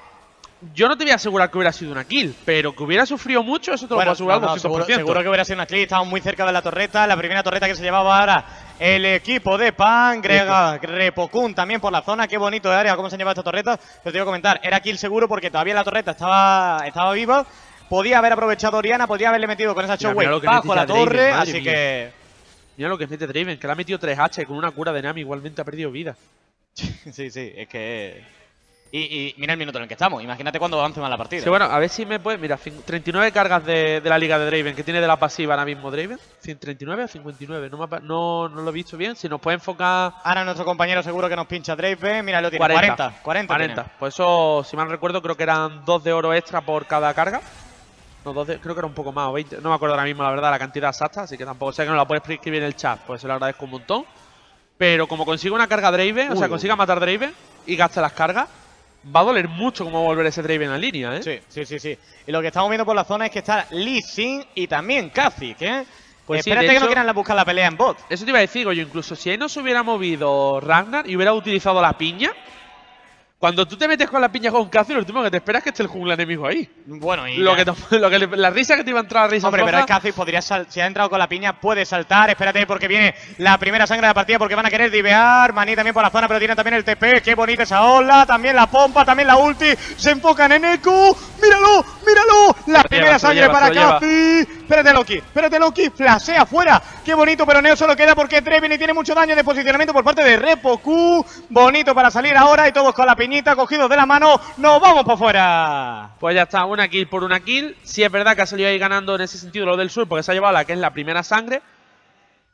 yo no te voy a asegurar que hubiera sido una kill, pero que hubiera sufrido mucho, eso te lo puedo asegurar no, no, al doscientos por ciento. seguro, seguro que hubiera sido una clip. Estábamos muy cerca de la torreta. La primera torreta que se llevaba ahora el equipo de Pan. Grega Repokun también por la zona. Qué bonito de área cómo se lleva esta torreta. Pero te voy a comentar, era kill seguro porque todavía la torreta estaba, estaba viva. Podía haber aprovechado Oriana, podía haberle metido con esa Mira, shockwave mira lo que bajo necesita la torre. Draven, madre así mía. que... Mira lo que mete Draven, que le ha metido tres H y con una cura de Nami igualmente ha perdido vida. sí, sí, es que... Y, y mira el minuto en el que estamos. Imagínate cuando avance más la partida. Sí, bueno, a ver si me puede... Mira, cin- treinta y nueve cargas de, de la liga de Draven, que tiene de la pasiva ahora mismo Draven. ¿treinta y nueve o cincuenta y nueve? No, me ha pa- no, no lo he visto bien. Si nos puede enfocar... Ahora nuestro compañero seguro que nos pincha Draven. Mira, lo tiene. cuarenta. cuarenta. cuarenta. cuarenta. tiene. Pues eso, si mal recuerdo, creo que eran dos de oro extra por cada carga. No, dos de, creo que era un poco más, o veinte. No me acuerdo ahora mismo, la verdad, la cantidad exacta. Así que tampoco sé que no la puedes escribir en el chat. Pues se lo agradezco un montón. Pero como consiga una carga Draven, o sea, Uy. consiga matar Draven y gaste las cargas, va a doler mucho como volver ese Draven a línea, ¿eh? Sí, sí, sí, sí. Y lo que estamos viendo por la zona es que está Lee Sin y también Kha'Zix, ¿eh? Pues sí, Espérate de que no hecho- quieran la- buscar la pelea en bot. Eso te iba a decir, yo incluso si ahí no se hubiera movido Ragnar y hubiera utilizado la piña, cuando tú te metes con la piña con Kha'Zix, lo último que te esperas es que esté el jungla enemigo ahí. Bueno, y... Lo ya- que te- lo que le- la risa que te iba a entrar a risa Hombre, pero floja, es Kha'Zix podría sal- si ha entrado con la piña, puede saltar. Espérate porque viene la primera sangre de la partida porque van a querer divear. Maní también por la zona, pero tiene también el T P. Qué bonita esa ola. También la pompa, también la ulti. Se enfocan en Echo. ¡Míralo! ¡Míralo! La Se lo primera lleva, se lo sangre lleva, para se lo lleva. Kha'Zix. Espérate, Loki. Espérate, Loki. Flasea afuera. Qué bonito, pero Neo solo queda porque Draven y tiene mucho daño de posicionamiento por parte de Repokun. Bonito para salir ahora y todos con la piñita cogidos de la mano. ¡Nos vamos para afuera! pues ya está, una kill por una kill. Sí es verdad que ha salido ahí ganando en ese sentido lo del sur, porque se ha llevado la que es la primera sangre.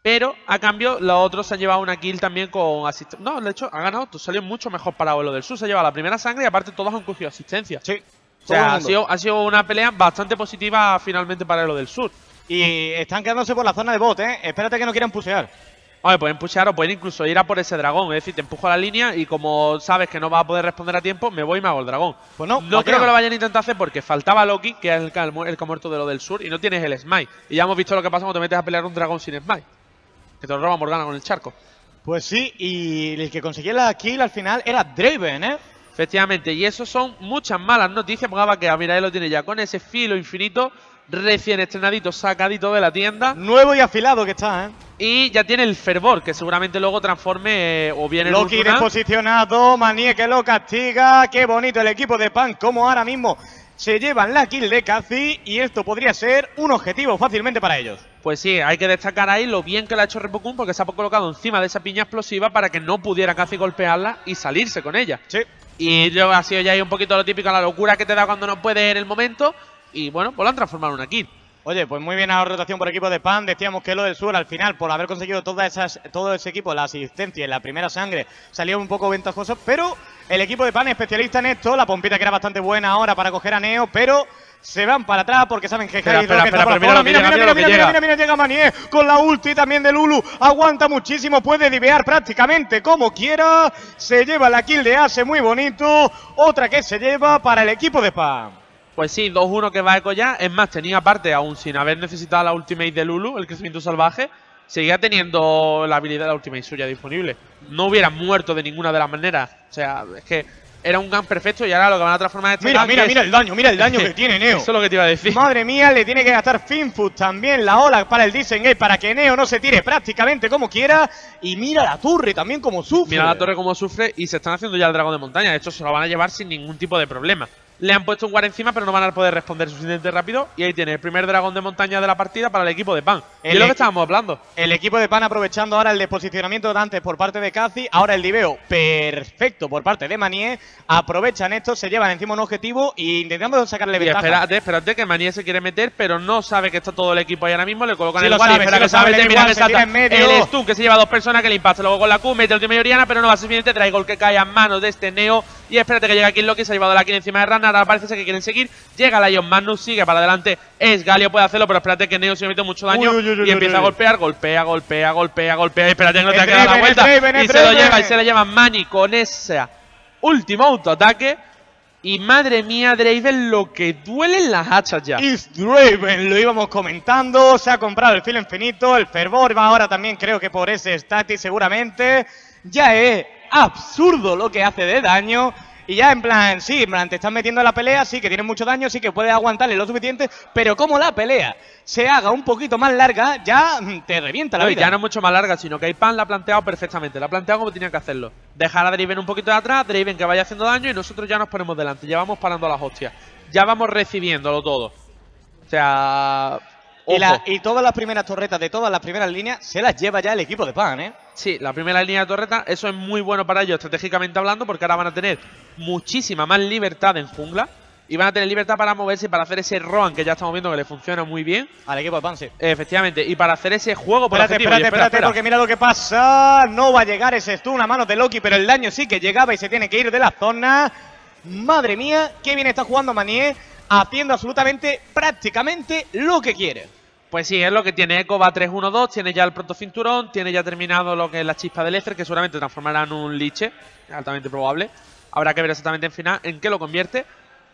Pero a cambio los otros se han llevado una kill también con asistencia. No, de hecho ha ganado, salió mucho mejor parado lo del sur. Se ha llevado la primera sangre y aparte todos han cogido asistencia. Sí. O sea, ha sido, ha sido una pelea bastante positiva finalmente para lo del sur. Y están quedándose por la zona de bot, ¿eh? Espérate que no quieran pusear. Oye, pueden pushear o pueden incluso ir a por ese dragón. Es decir, te empujo a la línea y como sabes que no vas a poder responder a tiempo, me voy y me hago el dragón. Pues no, no creo que lo vayan a intentar hacer porque faltaba Loki, que es el que, el que ha muerto de lo del sur, y no tienes el smite. Y ya hemos visto lo que pasa cuando te metes a pelear un dragón sin smite. Que te lo roba Morgana con el charco. Pues sí, y el que conseguía la kill al final era Draven, ¿eh? Efectivamente, y eso son muchas malas noticias. Porque que mira, él lo tiene ya con ese filo infinito, recién estrenadito, sacadito de la tienda. Nuevo y afilado que está, ¿eh? Y ya tiene el fervor, que seguramente luego transforme eh, o bien en Loki desposicionado, Manie que lo castiga. Qué bonito el equipo de Pan, como ahora mismo se llevan la kill de Kazi. Y esto podría ser un objetivo fácilmente para ellos. Pues sí, hay que destacar ahí lo bien que lo ha hecho Repokun, porque se ha colocado encima de esa piña explosiva para que no pudiera Kazi golpearla y salirse con ella. Sí. Y luego ha sido ya ahí un poquito lo típico, la locura que te da cuando no puedes en el momento. Y bueno, pues lo han transformado en una kill. Oye, pues muy bien la rotación por equipo de Pan. Decíamos que lo del sur al final, por haber conseguido todas esas, todo ese equipo, la asistencia y la primera sangre, salió un poco ventajoso. Pero el equipo de Pan es especialista en esto. La pompita que era bastante buena ahora para coger a Neo, pero se van para atrás porque saben que espera, Harry espera, Rock espera, está por espera, mira, mira, mira, mira, mira, llega. mira, mira, llega Manier con la ulti también de Lulu. Aguanta muchísimo, puede divear prácticamente como quiera. Se lleva la kill de Ace, muy bonito. Otra que se lleva para el equipo de Pan. Pues sí, dos uno que va a Eco ya. Es más, tenía aparte, aún sin haber necesitado la ultimate de Lulu, el crecimiento salvaje, seguía teniendo la habilidad de la ultimate suya disponible. No hubiera muerto de ninguna de las maneras. O sea, es que era un gun perfecto y ahora lo que van a transformar este Mira, gun mira, es... mira el daño, mira el daño que tiene Neo. Eso es lo que te iba a decir. Madre mía, le tiene que gastar Finfood también la ola para el disengage para que Neo no se tire prácticamente como quiera. Y mira la torre también como sufre. Mira la torre como sufre y se están haciendo ya el dragón de montaña. De hecho, se lo van a llevar sin ningún tipo de problema. Le han puesto un guard encima, pero no van a poder responder suficientemente rápido. Y ahí tiene el primer dragón de montaña de la partida para el equipo de Pan. Y es lo que estábamos hablando. El equipo de Pan aprovechando ahora el desposicionamiento de antes por parte de Kazi. Ahora el diveo perfecto por parte de Manier. Aprovechan esto, se llevan encima un objetivo e intentando sacarle Y ventaja. espérate, espérate que Manier se quiere meter, pero no sabe que está todo el equipo ahí ahora mismo. Le colocan Sí el lo guard y sabe, espera sí lo que sabe, sabe. le da Mira igual, que se tira salta en medio. el stun que se lleva a dos personas que le impacta. Luego con la Q mete el última Oriana, pero no va a ser suficiente. Trae gol que cae a manos de este Neo. Y espérate que llega aquí Loki, se ha llevado la kill encima de Ragnar. Ahora parece ser que quieren seguir. Llega la Ion Magnus, sigue para adelante. Es Galio, puede hacerlo, pero espérate que Neo se mete mucho daño. Uy, uy, uy, y empieza uy, a golpear, golpea, golpea, golpea, golpea. Y espérate que no te El ha quedado la Draven, el vuelta. Draven, el Y se lo Draven. lleva y se le lleva Mani con ese último autoataque. Y madre mía, Draven, lo que duelen las hachas ya. Is Draven, lo íbamos comentando. Se ha comprado el filo infinito. El fervor va ahora también, creo que por ese static seguramente. Ya es absurdo lo que hace de daño. Y ya en plan, sí, en plan, te estás metiendo en la pelea, sí que tienes mucho daño, sí que puedes aguantarle lo suficiente, pero como la pelea se haga un poquito más larga, ya mm, te revienta la No, y vida. ya no es mucho más larga, sino que Pan la ha planteado perfectamente. La ha planteado como tenía que hacerlo. Dejar a Draven un poquito de atrás, Draven que vaya haciendo daño y nosotros ya nos ponemos delante. Ya vamos parando las hostias. Ya vamos recibiéndolo todo. O sea... Y, la- ojo. y todas las primeras torretas de todas las primeras líneas se las lleva ya el equipo de Pan, ¿eh? Sí, la primera línea de torreta, eso es muy bueno para ellos estratégicamente hablando, porque ahora van a tener muchísima más libertad en jungla. Y van a tener libertad para moverse y para hacer ese Roam que ya estamos viendo que le funciona muy bien. Al equipo de Pan, sí. Efectivamente, y para hacer ese juego por Espérate, objetivo. espérate, Y espera, espérate, espera. porque mira lo que pasa. No va a llegar ese stun a manos de Loki, pero el daño sí que llegaba y se tiene que ir de la zona. Madre mía, qué bien está jugando Manier, haciendo absolutamente, prácticamente lo que quiere. Pues sí, es lo que tiene. Echo va tres uno dos, tiene ya el protocinturón, tiene ya terminado lo que es la chispa del Ether, que seguramente transformará en un liche, altamente probable. Habrá que ver exactamente en final en qué lo convierte.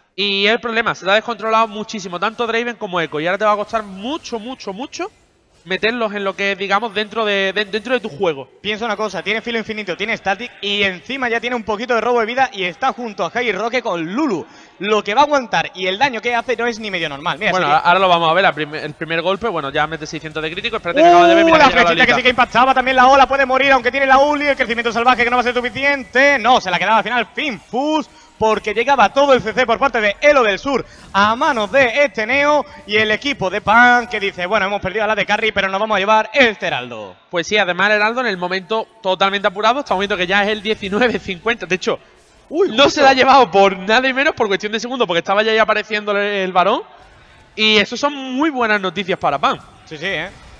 Y el problema, se le ha descontrolado muchísimo, tanto Draven como Echo, y ahora te va a costar mucho, mucho, mucho meterlos en lo que es, digamos, dentro de, de- dentro de tu juego. Piensa una cosa, tiene filo infinito, tiene static y encima ya tiene un poquito de robo de vida y está junto a Jair Roque con Lulu. Lo que va a aguantar y el daño que hace no es ni medio normal. Mira, Bueno, sí que- ahora lo vamos a ver, la prim- el primer golpe, bueno, ya mete seiscientos de crítico, espérate que acaba de ver, ¡Uh! mira La que llega flechita que Lolita. sí que impactaba, también la ola puede morir aunque tiene la uli, el crecimiento salvaje que no va a ser suficiente. No, se la quedaba al final Finfus, porque llegaba todo el C C por parte de Elo del Sur a manos de este Neo y el equipo de Pan que dice, bueno, hemos perdido a la de Carry, pero nos vamos a llevar este Heraldo. Pues sí, además el Heraldo en el momento totalmente apurado, estamos viendo que ya es el diecinueve cincuenta, de hecho, Uy, no se la ha llevado por nada y menos por cuestión de segundos, porque estaba ya ahí apareciendo el, el varón. Y eso son muy buenas noticias para Pan. Sí, sí, ¿eh?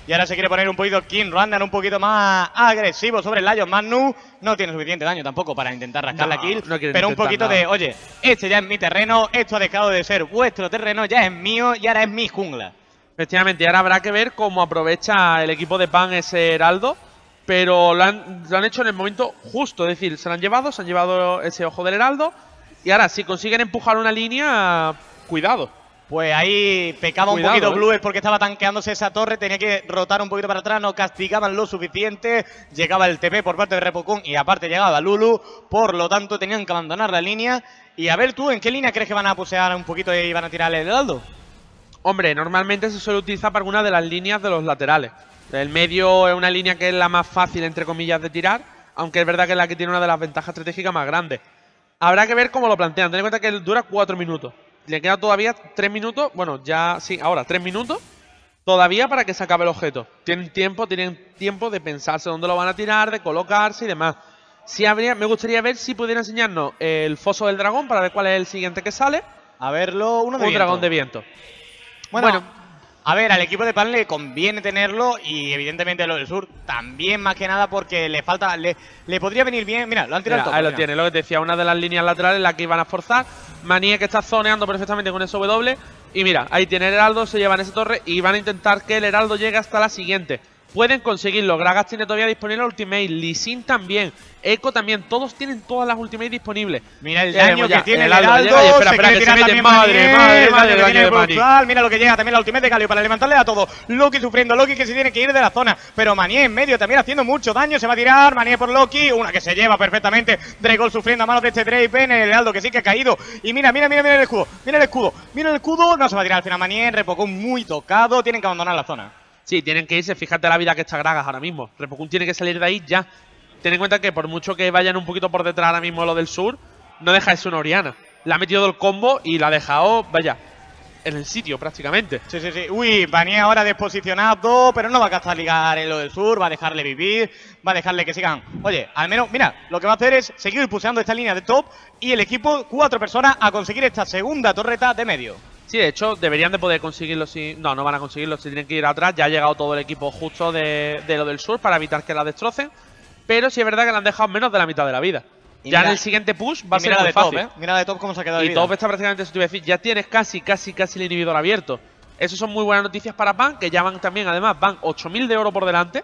Y ahora se quiere poner un poquito King Randall un poquito más agresivo sobre el Lion Magnus. No tiene suficiente daño tampoco para intentar rascar no, la kill. No pero un poquito nada. de, oye, este ya es mi terreno, esto ha dejado de ser vuestro terreno, ya es mío y ahora es mi jungla. Efectivamente, y ahora habrá que ver cómo aprovecha el equipo de Pan ese heraldo. Pero lo han, lo han hecho en el momento justo, es decir, se lo han llevado, se han llevado ese ojo del heraldo. Y ahora, si consiguen empujar una línea, cuidado. Pues ahí pecaba Cuidado, un poquito eh. Blues porque estaba tanqueándose esa torre, tenía que rotar un poquito para atrás, no castigaban lo suficiente, llegaba el T P por parte de Repocon y aparte llegaba Lulu, por lo tanto tenían que abandonar la línea. Y a ver tú, ¿en qué línea crees que van a pusear un poquito y van a tirar el heraldo? Hombre, normalmente se suele utilizar para alguna de las líneas de los laterales. El medio es una línea que es la más fácil, entre comillas, de tirar, aunque es verdad que es la que tiene una de las ventajas estratégicas más grandes. Habrá que ver cómo lo plantean. Ten en cuenta que dura cuatro minutos. Le queda todavía tres minutos, bueno, ya sí, ahora tres minutos todavía para que se acabe el objeto. Tienen tiempo, tienen tiempo de pensarse dónde lo van a tirar, de colocarse y demás. Sí habría, me gustaría ver si pudiera enseñarnos el foso del dragón para ver cuál es el siguiente que sale. A verlo, uno de Un viento. dragón de viento. Bueno, Bueno. A ver, al equipo de Pan le conviene tenerlo y evidentemente lo del sur también, más que nada porque le falta, le, le podría venir bien. Mira, lo han tirado Mira, todo. ahí lo mira. tiene, lo que te decía, una de las líneas laterales en la que iban a forzar. Manie que está zoneando perfectamente con ese W. Y mira, ahí tiene el heraldo, se llevan esa torre y van a intentar que el heraldo llegue hasta la siguiente. Pueden conseguirlo. Gragas tiene todavía disponible la ultimate, Lee Sin también, Echo también, todos tienen todas las ultimates disponibles. Mira el Ya daño veremos que ya, tiene el el heraldo, heraldo, llega y espera, se espera, quiere que se tirar mete, también madre, Manier, madre, el madre, daño el que daño tiene de Mani. brutal. Mira lo que llega, también la ultimate de Galio para levantarle a todo. Loki sufriendo, Loki que se tiene que ir de la zona, pero Manier en medio también haciendo mucho daño, se va a tirar, Manier por Loki, una que se lleva perfectamente, Dragol sufriendo a manos de este Draven, el heraldo que sí que ha caído, y mira, mira, mira, mira el escudo, mira el escudo, mira el escudo, no se va a tirar al final Manier, Repocon muy tocado, tienen que abandonar la zona. Sí, tienen que irse, fíjate la vida que está Gragas ahora mismo. Repocun tiene que salir de ahí ya. Ten en cuenta que por mucho que vayan un poquito por detrás ahora mismo lo del sur, no deja de ser una Oriana. Le ha metido el combo y la ha dejado, vaya, en el sitio prácticamente. Sí, sí, sí. Uy, Manier ahora desposicionado, pero no va a castigar en lo del sur, va a dejarle vivir, va a dejarle que sigan. Oye, al menos, mira, lo que va a hacer es seguir pulsando esta línea de top y el equipo, cuatro personas, a conseguir esta segunda torreta de medio. Sí, de hecho, deberían de poder conseguirlo si... No, no van a conseguirlo, si tienen que ir atrás. Ya ha llegado todo el equipo justo de, de lo del sur para evitar que la destrocen. Pero sí es verdad que le han dejado menos de la mitad de la vida. Y Ya mira- en el siguiente push va a Y ser mira la muy de fácil. top, ¿eh? Mira la de top cómo se ha quedado de Y vida. top está prácticamente, eso te iba a decir, ya tienes casi, casi, casi, casi el inhibidor abierto. Eso son muy buenas noticias para Pan, que ya van también, además, van ocho mil de oro por delante.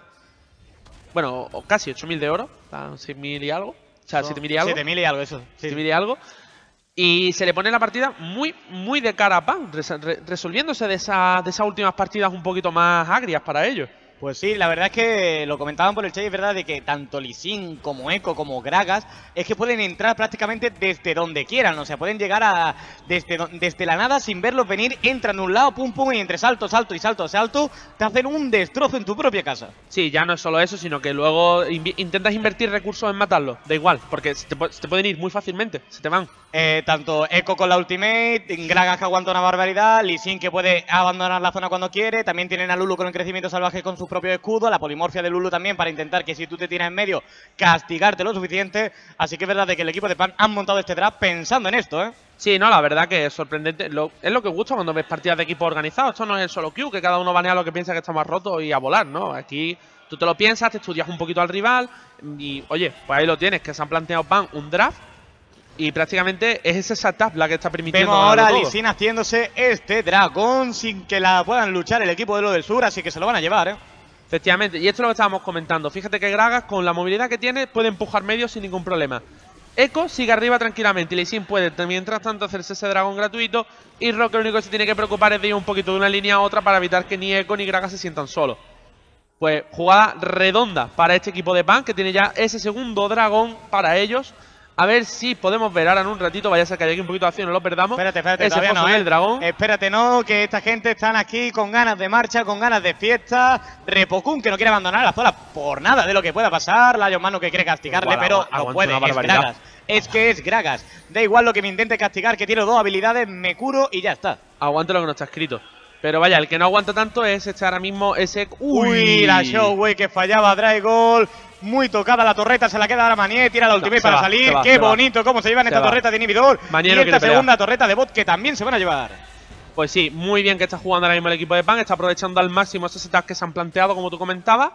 Bueno, o casi ocho mil de oro, están seis mil y algo. O sea, siete mil y algo. siete mil y algo, eso. Sí. siete mil y algo. Y se le pone la partida muy, muy de cara a Pan, res- re- resolviéndose de, esa, de esas últimas partidas un poquito más agrias para ellos. Pues sí, la verdad es que lo comentaban por el chat y es verdad de que tanto Lee Sin como Echo como Gragas es que pueden entrar prácticamente desde donde quieran, o sea, pueden llegar a desde, do- desde la nada sin verlos venir, entran de un lado, pum pum, y entre salto, salto y salto, salto, te hacen un destrozo en tu propia casa. Sí, ya no es solo eso, sino que luego invi- intentas invertir recursos en matarlo. Da igual, porque se te, pu- se te pueden ir muy fácilmente, se te van. Eh, tanto Echo con la ultimate, Gragas que aguanta una barbaridad, Lee Sin que puede abandonar la zona cuando quiere, también tienen a Lulu con el crecimiento salvaje con sus propios escudos, la polimorfia de Lulu también para intentar que si tú te tiras en medio, castigarte lo suficiente, así que es verdad de que el equipo de Pan han montado este draft pensando en esto, ¿eh? Sí, no, la verdad que es sorprendente. Lo- es lo que gusta cuando ves partidas de equipo organizados. Esto no es el solo Q, que cada uno banea lo que piensa que está más roto y a volar, ¿no? Aquí tú te lo piensas, te estudias un poquito al rival y, oye, pues ahí lo tienes, que se han planteado Pan un draft y prácticamente es esa setup la que está permitiendo Vemos ahora a ganarlo Lee todo. Sin haciéndose este dragón sin que la puedan luchar el equipo de lo del sur, así que se lo van a llevar, ¿eh? Efectivamente, y esto es lo que estábamos comentando. Fíjate que Gragas, con la movilidad que tiene, puede empujar medio sin ningún problema. Echo sigue arriba tranquilamente y Lee Sin puede, mientras tanto, hacerse ese dragón gratuito. Y Rock lo único que se tiene que preocupar es de ir un poquito de una línea a otra para evitar que ni Echo ni Gragas se sientan solos. Pues jugada redonda para este equipo de Pan, que tiene ya ese segundo dragón para ellos. A ver si podemos ver ahora en un ratito, vaya a ser que haya aquí un poquito de acción, no lo perdamos. Espérate, espérate, ese todavía foso no, ¿eh? del dragón. Espérate, no, que esta gente están aquí con ganas de marcha, con ganas de fiesta. Repocun, que no quiere abandonar la zona por nada de lo que pueda pasar. Lion Manu que quiere castigarle, Igual, pero aguanta no una puede, es barbaridad. Gragas. Es que es Gragas. Da igual lo que me intente castigar, que tiene dos habilidades, me curo y ya está. Aguante lo que no está escrito. Pero vaya, el que no aguanta tanto es este ahora mismo ese... Uy, la Shockwave que fallaba Dragol. Muy tocada la torreta, se la queda ahora Manier, tira la ultimate se para va, salir. se va, Qué se va. bonito cómo se llevan Se esta va. torreta de inhibidor. Manier y no esta quiere pelear. segunda torreta de bot que también se van a llevar. Pues sí, muy bien que está jugando ahora mismo el equipo de Pan. Está aprovechando al máximo esos setups que se han planteado, como tú comentabas.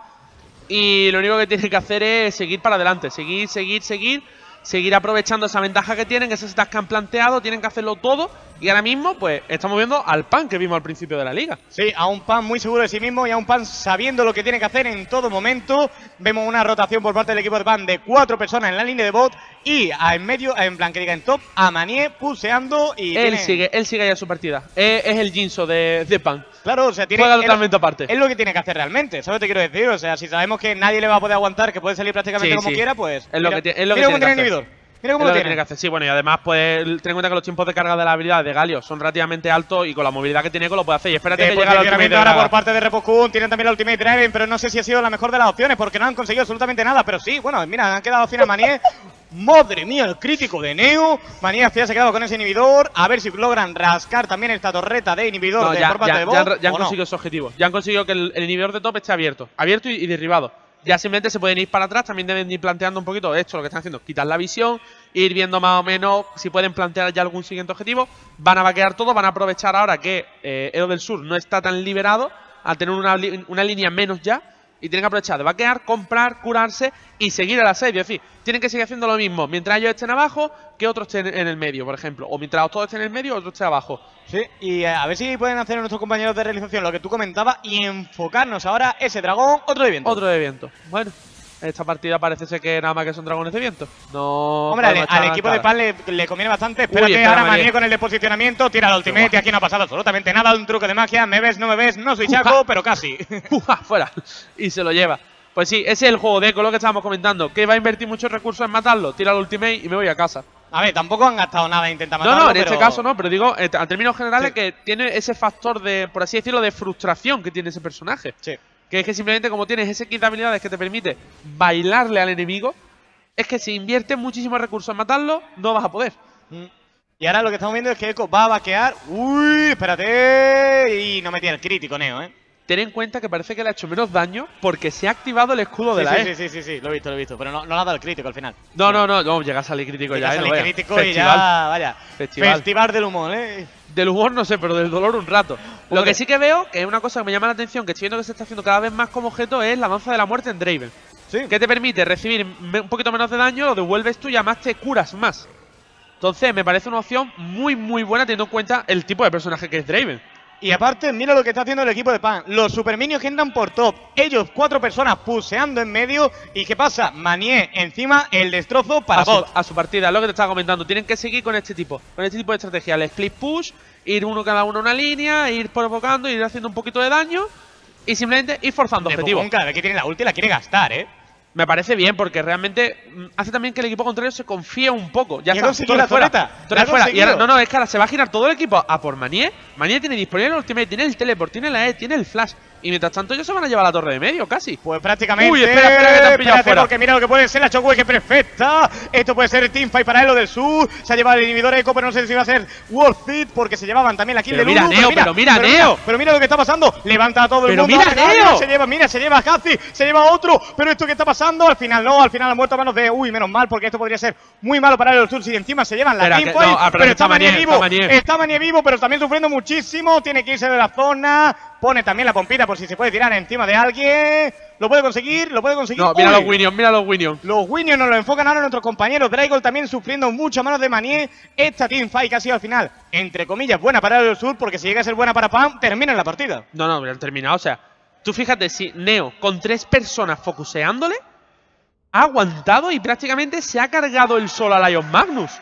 Y lo único que tiene que hacer es seguir para adelante. Seguir, seguir, seguir. Seguir aprovechando esa ventaja que tienen, esos setups que han planteado. Tienen que hacerlo todo. Y ahora mismo, pues, estamos viendo al Pan que vimos al principio de la liga. Sí, a un Pan muy seguro de sí mismo y a un Pan sabiendo lo que tiene que hacer en todo momento. Vemos una rotación por parte del equipo de Pan de cuatro personas en la línea de bot. Y a en medio, en plan que diga en top, a Manier puseando y Él tiene... sigue, él sigue ya su partida. Es, es el Jinso de, de Pan. Claro, o sea, tiene... Juega él- totalmente aparte. Es lo que tiene que hacer realmente, ¿sabes lo que te quiero decir? O sea, si sabemos que nadie le va a poder aguantar, que puede salir prácticamente Sí, como sí. quiera, pues... Es lo mira, que ti- es lo que mira tiene cómo que tiene el hacer. inhibidor. Mira cómo Es lo lo que tiene. tiene que hacer. Sí, bueno, y además, pues, ten en cuenta que los tiempos de carga de la habilidad de Galio son relativamente altos y con la movilidad que tiene, lo puede hacer. Y espérate De que llega la ultimate posicionamiento de ahora Draga. por parte de Repokun, tienen también la Ultimate Draven, pero no sé si ha sido la mejor de las opciones porque no han conseguido absolutamente nada. Pero sí, bueno, mira, han quedado fin a Manier. Madre mía, el crítico de Neo. Manier ya se ha quedado con ese inhibidor. A ver si logran rascar también esta torreta de inhibidor No, de ya, por parte ya, de ya bot. han, ya han ¿o no? conseguido su objetivo. Ya han conseguido que el, el inhibidor de top esté abierto. Abierto y, y derribado. Ya simplemente se pueden ir para atrás. También deben ir planteando un poquito esto, lo que están haciendo. Quitar la visión, ir viendo más o menos si pueden plantear ya algún siguiente objetivo. Van a vaquear todo. Van a aprovechar ahora que eh, Edo del Sur no está tan liberado, al tener una, li- una línea menos ya. Y tienen que aprovechar de vaquear, comprar, curarse y seguir el asedio. Es decir, tienen que seguir haciendo lo mismo. Mientras ellos estén abajo, que otros estén en el medio, por ejemplo. O mientras todos estén en el medio, otros estén abajo. Sí, y eh, a ver si pueden hacer nuestros compañeros de realización lo que tú comentabas y enfocarnos ahora ese dragón, otro de viento. Otro de viento. Bueno, esta partida parece ser que nada más que son dragones de viento. No. Hombre, al, podemos al echar equipo la de Pan le, le conviene bastante. Espérate, espera, ahora Manier. Manier con el desposicionamiento, tira la ultimate y aquí no ha pasado absolutamente nada. Un truco de magia, me ves, no me ves, no soy Chaco, pero casi. ¡Uja! Fuera. Y se lo lleva. Pues sí, ese es el juego de Eco, lo que estábamos comentando. Que va a invertir muchos recursos en matarlo. Tira la ultimate y me voy a casa. A ver, tampoco han gastado nada en intentar No, matarlo. no, en pero... este caso no, pero digo, eh, a términos generales, Sí. que tiene ese factor de, por así decirlo, de frustración que tiene ese personaje. Sí. Que es que simplemente como tienes ese kit de habilidades que te permite bailarle al enemigo, es que si inviertes muchísimos recursos en matarlo, no vas a poder. Mm. Y ahora lo que estamos viendo es que Echo va a vaquear. Uy, espérate. Y no metía el crítico, Neo, ¿eh? Ten en cuenta que parece que le ha hecho menos daño porque se ha activado el escudo de Sí, la sí, E. sí, sí, sí, sí, lo he visto, lo he visto. Pero no, no le ha dado el crítico al final. No, no, no, no, llega a salir crítico Llega ya, a ¿eh? salir No veas. crítico y Festival. ya, vaya. Festival. Festival del humor, ¿eh? Del humor no sé, pero del dolor un rato. Lo Hombre. que sí que veo, que es una cosa que me llama la atención, que estoy viendo que se está haciendo cada vez más como objeto, es la danza de la muerte en Draven. Sí. Que te permite recibir me- un poquito menos de daño, lo devuelves tú y además te curas más. Entonces me parece una opción muy muy buena teniendo en cuenta el tipo de personaje que es Draven. Y aparte, mira lo que está haciendo el equipo de Pan. Los superminions que entran por top. Ellos, cuatro personas, puseando en medio. ¿Y qué pasa? Manier encima, el destrozo para a, su, bot. a su partida, es lo que te estaba comentando. Tienen que seguir con este tipo, con este tipo de estrategia. El split push, ir uno cada uno a una línea, ir provocando, ir haciendo un poquito de daño y simplemente ir forzando objetivos. Cada vez que tiene la ulti la quiere gastar, ¿eh? Me parece bien porque realmente mm, hace también que el equipo contrario se confíe un poco. Ya Y ha está, conseguido Torres la fuera, torreta. Torres La ha fuera. Y ahora, conseguido. no, no, es que ahora se va a girar todo el equipo a por Manier. Manier tiene disponible el ultimate, tiene el teleport, tiene la E, tiene el flash. Y mientras tanto ellos se van a llevar a la torre de medio, casi. Pues prácticamente. Uy, espera, espera, que te han pillado espérate, fuera. porque mira lo que puede ser la shockwave, que perfecta. Esto puede ser teamfight para Elo del Sur. Se ha llevado el inhibidor Echo, pero no sé si va a ser worth it, porque se llevaban también la kill Pero de mira, Lulu. Neo, pero mira, Neo. Pero mira lo que está pasando. Levanta a todo el Pero mundo. mira, Hace daño, Neo. Se lleva, mira, se lleva a Hazi, se lleva a otro. Pero esto que está pasando, al final no, al final ha muerto a manos de. Uy, menos mal, porque esto podría ser muy malo para Elo del Sur si encima se llevan la Espera, que- teamfight. no, ah, pero pero que está está Manier Manier, vivo. está Manier. Está Manier vivo, pero también sufriendo muchísimo. Tiene que irse de la zona. Pone también la pompita por si se puede tirar encima de alguien. Lo puede conseguir, lo puede conseguir. No, mira Uy. los Winions, mira los Winions. Los Winions nos lo enfocan ahora nuestros compañeros. Dragol también sufriendo mucho a manos de Manier. Esta teamfight que ha sido al final, entre comillas, buena para el Sur, porque si llega a ser buena para Pam, termina en la partida. No, no, ya han terminado. O sea, tú fíjate, si Neo con tres personas focuseándole ha aguantado y prácticamente se ha cargado el solo a Lion Magnus.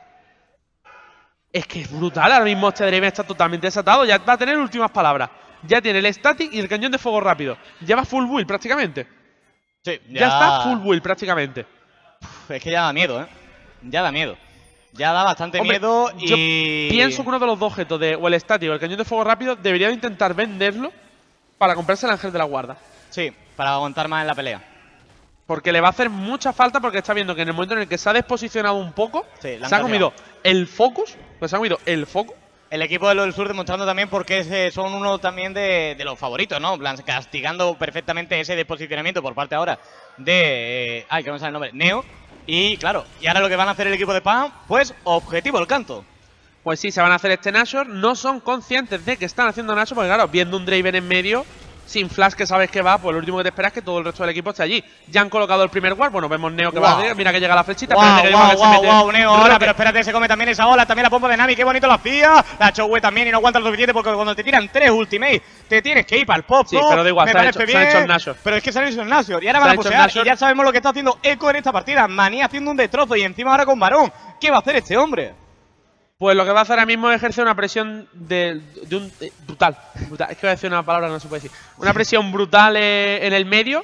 Es que es brutal. Ahora mismo este Draven está totalmente desatado. Ya va a tener últimas palabras. Ya tiene el static y el cañón de fuego rápido. Ya va full build prácticamente. Sí, Ya, está full build prácticamente. Es que ya da miedo, ¿eh? Ya da miedo. Ya da bastante Hombre, miedo yo y. Pienso que uno de los dos objetos, de, o el static o el cañón de fuego rápido, debería de intentar venderlo para comprarse el ángel de la guarda. Sí, para aguantar más en la pelea. Porque le va a hacer mucha falta porque está viendo que en el momento en el que se ha desposicionado un poco, Sí, la han se ha cambiado. comido el focus, pues se ha comido el focus. El equipo de los del Sur demostrando también porque es, son uno también de, de los favoritos, ¿no? En plan, castigando perfectamente ese desposicionamiento por parte ahora de. Eh, ay, que no me sale el nombre. Neo. Y claro, y ahora lo que van a hacer el equipo de Pam, pues objetivo el canto. Pues sí, se van a hacer este Nashor. No son conscientes de que están haciendo Nashor, porque claro, viendo un Draven en medio, sin flash que sabes que va, pues lo último que te esperas es que todo el resto del equipo esté allí. Ya han colocado el primer ward, bueno, vemos Neo que wow. va a... Mira que llega la flechita, wow, espérate que wow, que wow, se mete wow, Neo ahora, Roque. pero espérate, se come también esa ola, también la pompa de Nami, qué bonito la hacía. La Chowe también y no aguanta lo suficiente porque cuando te tiran tres ultimates, te tienes que ir para el pop, Sí, ¿no? pero da igual, me se han parece hecho- se bien, han hecho el Nashor. pero es que se han hecho el Nashor y ahora Se van a han hecho el posear Nashor. y ya sabemos lo que está haciendo Echo en esta partida. Maní haciendo un destrozo y encima ahora con Barón. ¿Qué va a hacer este hombre? Pues lo que va a hacer ahora mismo es ejercer una presión de, de un eh, brutal, brutal. Es que voy a decir una palabra que no se puede decir. Una presión brutal eh, en el medio.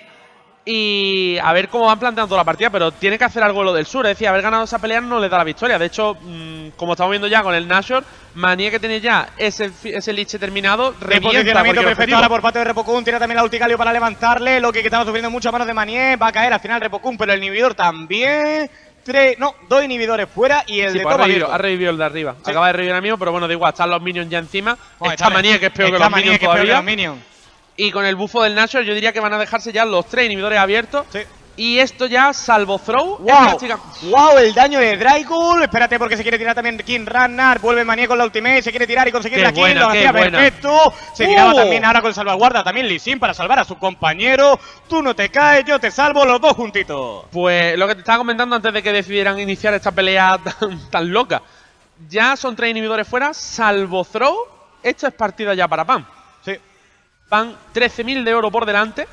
Y a ver cómo van planteando toda la partida, pero tiene que hacer algo lo del sur. Es decir, haber ganado esa pelea no le da la victoria. De hecho, mmm, como estamos viendo ya con el Nashor, Manía que tiene ya ese, ese liche terminado, revienta Posicionamiento cualquier perfecto objetivo. ahora por parte de Repocun. Tira también la ulticalio para levantarle. Lo que estaba sufriendo mucho a manos de Manier. Va a caer al final Repocun, pero el inhibidor también. Tres, no, dos inhibidores fuera y el Sí, de pues ha, top revivido, abierto. ha revivido el de arriba. Sí. Acaba de revivir ahora mismo, pero bueno, da igual, están los minions ya encima. Bueno, Esta Manía que es peor que los minions que es peor que todavía. los minions. Y con el bufo del Nashor yo diría que van a dejarse ya los tres inhibidores abiertos. Sí. Y esto ya, salvo throw, es Wow, práctica- wow, el daño de Dragul. Espérate porque se quiere tirar también King Ragnar. Vuelve Manía con la ultimate, se quiere tirar y conseguir Qué la kill. buena, Lo qué hacía buena. perfecto. Se tiraba Uh. también ahora con salvaguarda también Lee Sin para salvar a su compañero. Tú no te caes, yo te salvo, los dos juntitos. Pues lo que te estaba comentando antes de que decidieran iniciar esta pelea tan, tan loca. Ya son tres inhibidores fuera, salvo throw. Esto es partida ya para Pam. Sí. Van trece mil de oro por delante.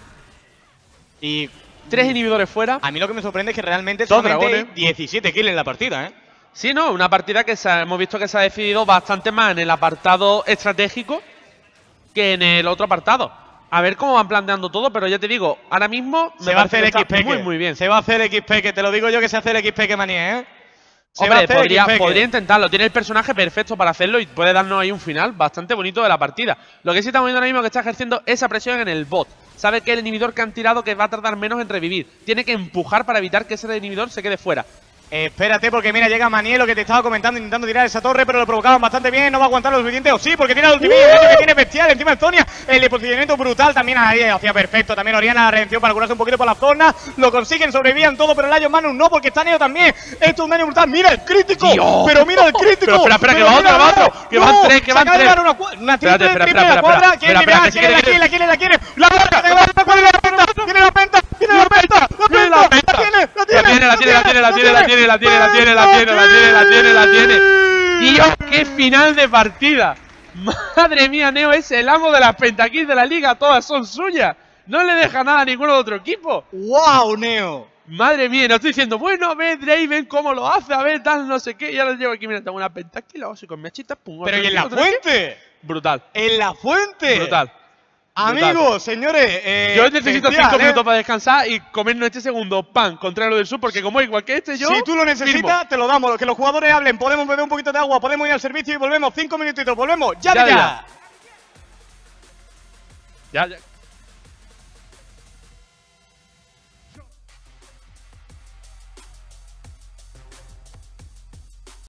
Y Tres inhibidores fuera. a mí lo que me sorprende es que realmente Dos solamente hay dragones. diecisiete kills en la partida, ¿eh? Sí, no, una partida que se ha- hemos visto que se ha decidido bastante más en el apartado estratégico que en el otro apartado. A ver cómo van planteando todo, pero ya te digo, ahora mismo me Se va a parece hacer que está X P. muy, muy bien. Se va a hacer X P, que te lo digo yo que se hace el X P que Manía, ¿eh? Se va a Hombre, hacer podría, X P. podría intentarlo. Tiene el personaje perfecto para hacerlo y puede darnos ahí un final bastante bonito de la partida. Lo que sí estamos viendo ahora mismo es que está ejerciendo esa presión en el bot. Sabe que el inhibidor que han tirado que va a tardar menos en revivir. Tiene que empujar para evitar que ese inhibidor se quede fuera. Eh, espérate, porque mira, llega Maniel, lo que te estaba comentando, intentando tirar esa torre, pero lo provocaban bastante bien, no va a aguantar lo suficiente, o sí, porque tiene el ultimate, el que tiene bestial, encima Estonia, el posicionamiento brutal, también ahí hacía perfecto, también Oriana la redención para curarse un poquito por la zona, lo consiguen, sobrevivían todo, pero el Lion Manus no, porque está Neo también, esto es un daño brutal, mira el crítico, Dios. pero mira el crítico, Pero espera, espera, que pero va mira, otro, va no, otro, que van no, tres, que se van acaba de tres. dar una, cua- una triple, Espérate, espera, triple espera, en la espera, cuadra, espera, quiere espera, liberar, que quiere la sí, que kill, la quiere, la quiere, la penta, tiene la penta, tiene la penta, tiene la penta, tiene la penta, Tiene la penta. la tiene, la La tiene, tiene, la tiene, la tiene, la tiene, la tiene, la tiene, la tiene, la tiene, la tiene, la tiene, la tiene. Dios, qué final de partida. Madre mía, Neo es el amo de las pentakills de la liga, todas son suyas. No le deja nada a ninguno de otro equipo. ¡Wow, Neo! Madre mía, no estoy diciendo, bueno, a ver Draven cómo lo hace, a ver tal, no sé qué. Y ahora llevo aquí, mira, tengo una pentakill, la hago con mechitas, pum. Pero otra ¿y en aquí, la otra aquí. fuente? Brutal, ¡En la fuente! brutal. Amigos, señores, eh, Yo necesito bestial, cinco ¿eh? minutos para descansar y comernos este segundo pan contra lo del sur, porque como es igual que este, yo. Si tú lo necesitas, firmo. te lo damos. Que los jugadores hablen, podemos beber un poquito de agua, podemos ir al servicio y volvemos. Cinco minutitos, volvemos. ¡Ya, Ya, ya! ya. Ya, ya.